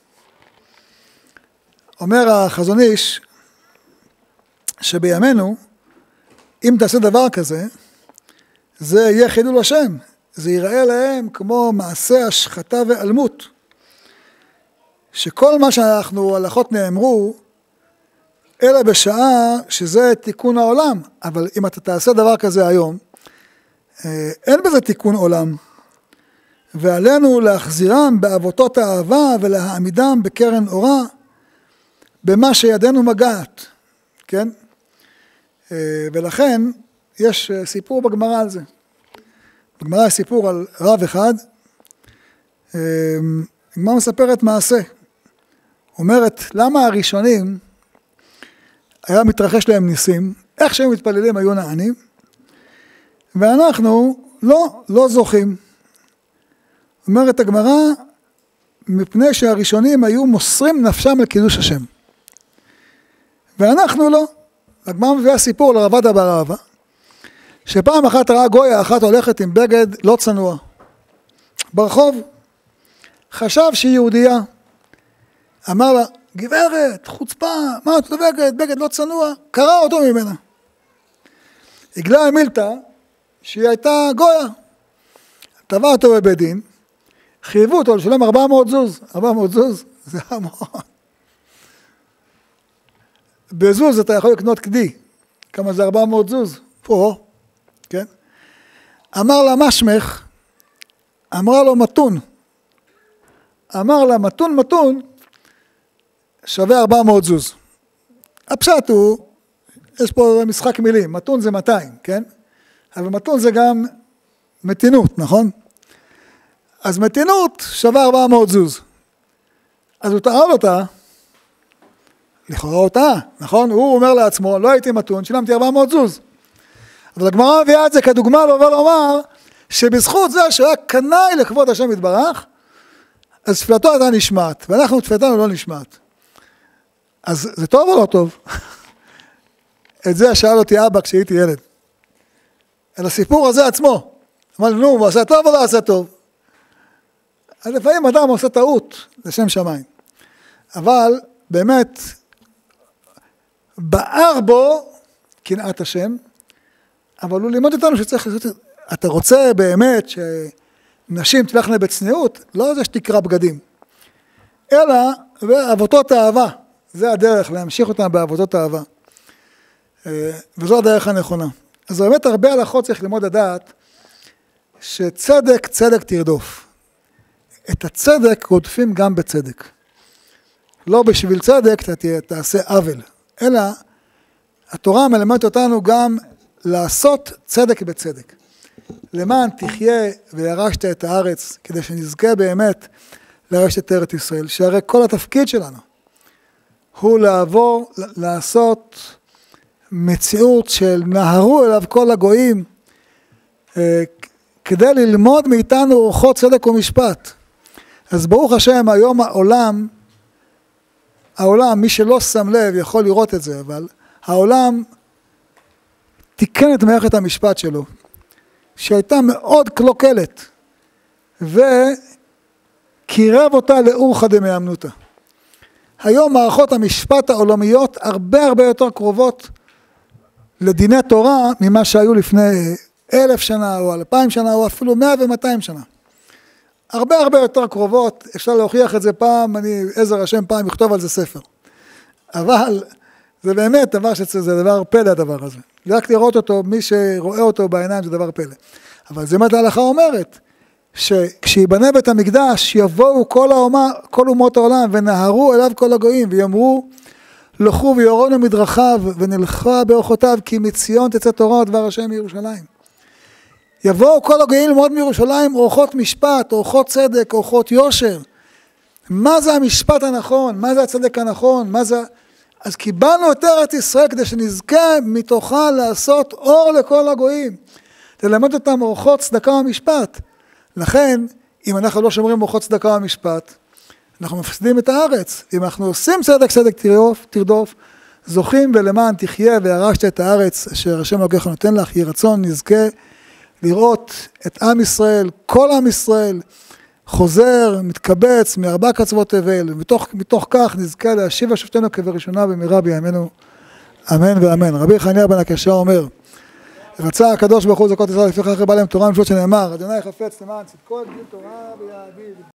אומר החזון איש, שבימינו, אם תעשה דבר כזה, זה יהיה חילול השם. זה ייראה להם כמו מעשה השחתה ואלמות. שכל מה שאנחנו, הלכות נאמרו, אלא בשעה שזה תיקון העולם. אבל אם אתה תעשה דבר כזה היום, אין בזה תיקון עולם. ועלינו להחזירם באבותות האהבה ולהעמידם בקרן אורה, במה שידנו מגעת. כן? ולכן יש סיפור בגמרא על זה. בגמרא יש סיפור על רב אחד, הגמרא מספרת מעשה. אומרת, למה הראשונים היה מתרחש להם ניסים, איך שהם מתפללים היו נענים, ואנחנו לא, לא זוכים. אומרת הגמרא, מפני שהראשונים היו מוסרים נפשם לקידוש השם. ואנחנו לא. הגמרא מביאה סיפור לרבדה בר אבא, שפעם אחת ראה גויה אחת הולכת עם בגד לא צנוע ברחוב, חשב שהיא יהודייה, אמר לה, גברת, חוצפה, מה את בגד, בגד לא צנוע, קרא אותו ממנה. הגלה מילתא שהיא הייתה גויה, תבע אותו בבית דין, חייבו אותו לשלם ארבע מאות זוז, ארבע מאות זוז, זה המון. בזוז אתה יכול לקנות קדי, כמה זה ארבע מאות זוז, פה, כן? אמר לה, מה שמך? אמרה לו, מתון. אמר לה, מתון, מתון, שווה ארבע מאות זוז. הפשט הוא, יש פה משחק מילים, מתון זה מאתיים, כן? אבל מתון זה גם מתינות, נכון? אז מתינות שווה ארבע מאות זוז. אז הוא טען אותה, לכאורה אותה, נכון? הוא אומר לעצמו, לא הייתי מתון, שילמתי ארבע מאות זוז. אבל הגמרא מביאה את זה כדוגמה, ואומר לומר, שבזכות זה שהיה קנאי לכבוד השם יתברך, אז תפילתו הייתה נשמעת, ואנחנו תפילתנו לא נשמעת. אז זה טוב או לא טוב? את זה שאל אותי אבא כשהייתי ילד. על הסיפור הזה עצמו. אמר לי, נו, הוא עשה טוב או לא עשה טוב? אז לפעמים אדם עושה טעות לשם שמיים. אבל באמת, בער בו קנאת השם, אבל הוא לימד אותנו שצריך לעשות, אתה רוצה באמת שנשים תלכנה בצניעות, לא זה שתקרא בגדים, אלא בעבותות אהבה, זה הדרך להמשיך אותם בעבותות אהבה, וזו הדרך הנכונה. אז באמת הרבה הלכות צריך ללמוד לדעת, שצדק צדק תרדוף, את הצדק רודפים גם בצדק, לא בשביל צדק אתה תעשה עוול, אלא התורה מלמדת אותנו גם לעשות צדק בצדק. למען תחיה וירשת את הארץ, כדי שנזכה באמת לרשת את ארץ ישראל. שהרי כל התפקיד שלנו הוא לעבור, לעשות מציאות של נהרו אליו כל הגויים, כדי ללמוד מאיתנו אורחות צדק ומשפט. אז ברוך השם, היום העולם, העולם, מי שלא שם לב יכול לראות את זה, אבל העולם תיקן את מערכת המשפט שלו, שהייתה מאוד קלוקלת, וקירב אותה לאורחא דמאמנותא. היום מערכות המשפט העולמיות הרבה הרבה יותר קרובות לדיני תורה, ממה שהיו לפני אלף שנה, או אלפיים שנה, או אפילו מאה ומאתיים שנה. הרבה הרבה יותר קרובות, אפשר להוכיח את זה פעם, אני עזר השם פעם יכתוב על זה ספר. אבל זה באמת דבר שזה דבר פלא הדבר הזה. רק לראות אותו, מי שרואה אותו בעיניים זה דבר פלא. אבל זה מה ההלכה אומרת, שכשיבנה בית המקדש יבואו כל, האומה, כל אומות העולם ונהרו אליו כל הגויים ויאמרו, לכו ויורונו מדרכיו ונלכה באורחותיו, כי מציון תצא תורה דבר השם מירושלים. יבואו כל הגויים ללמוד מירושלים אורחות משפט, אורחות צדק, אורחות יושר. מה זה המשפט הנכון? מה זה הצדק הנכון? מה זה... אז קיבלנו את ארץ ישראל כדי שנזכה מתוכה לעשות אור לכל הגויים. תלמד אותם אורחות צדקה ומשפט. לכן, אם אנחנו לא שומרים אורחות צדקה ומשפט, אנחנו מפסדים את הארץ. אם אנחנו עושים צדק צדק תרדוף, תרדוף, זוכים ולמען תחיה וירשת את הארץ אשר השם אלוקיך נותן לך, יהי רצון נזכה לראות את עם ישראל, כל עם ישראל, חוזר, מתקבץ מארבע קצוות תבל, ומתוך מתוך כך נזכה להשיב השופטנו כבראשונה במהרה בימינו, אמן ואמן. רבי חנינא בן עקשיא אומר, רצה הקדוש ברוך הוא זכות ישראל לפיכך הרבה להם תורה ומצוות שנאמר, אדוני חפץ למען צדקו יגדיל תורה ויאדיר.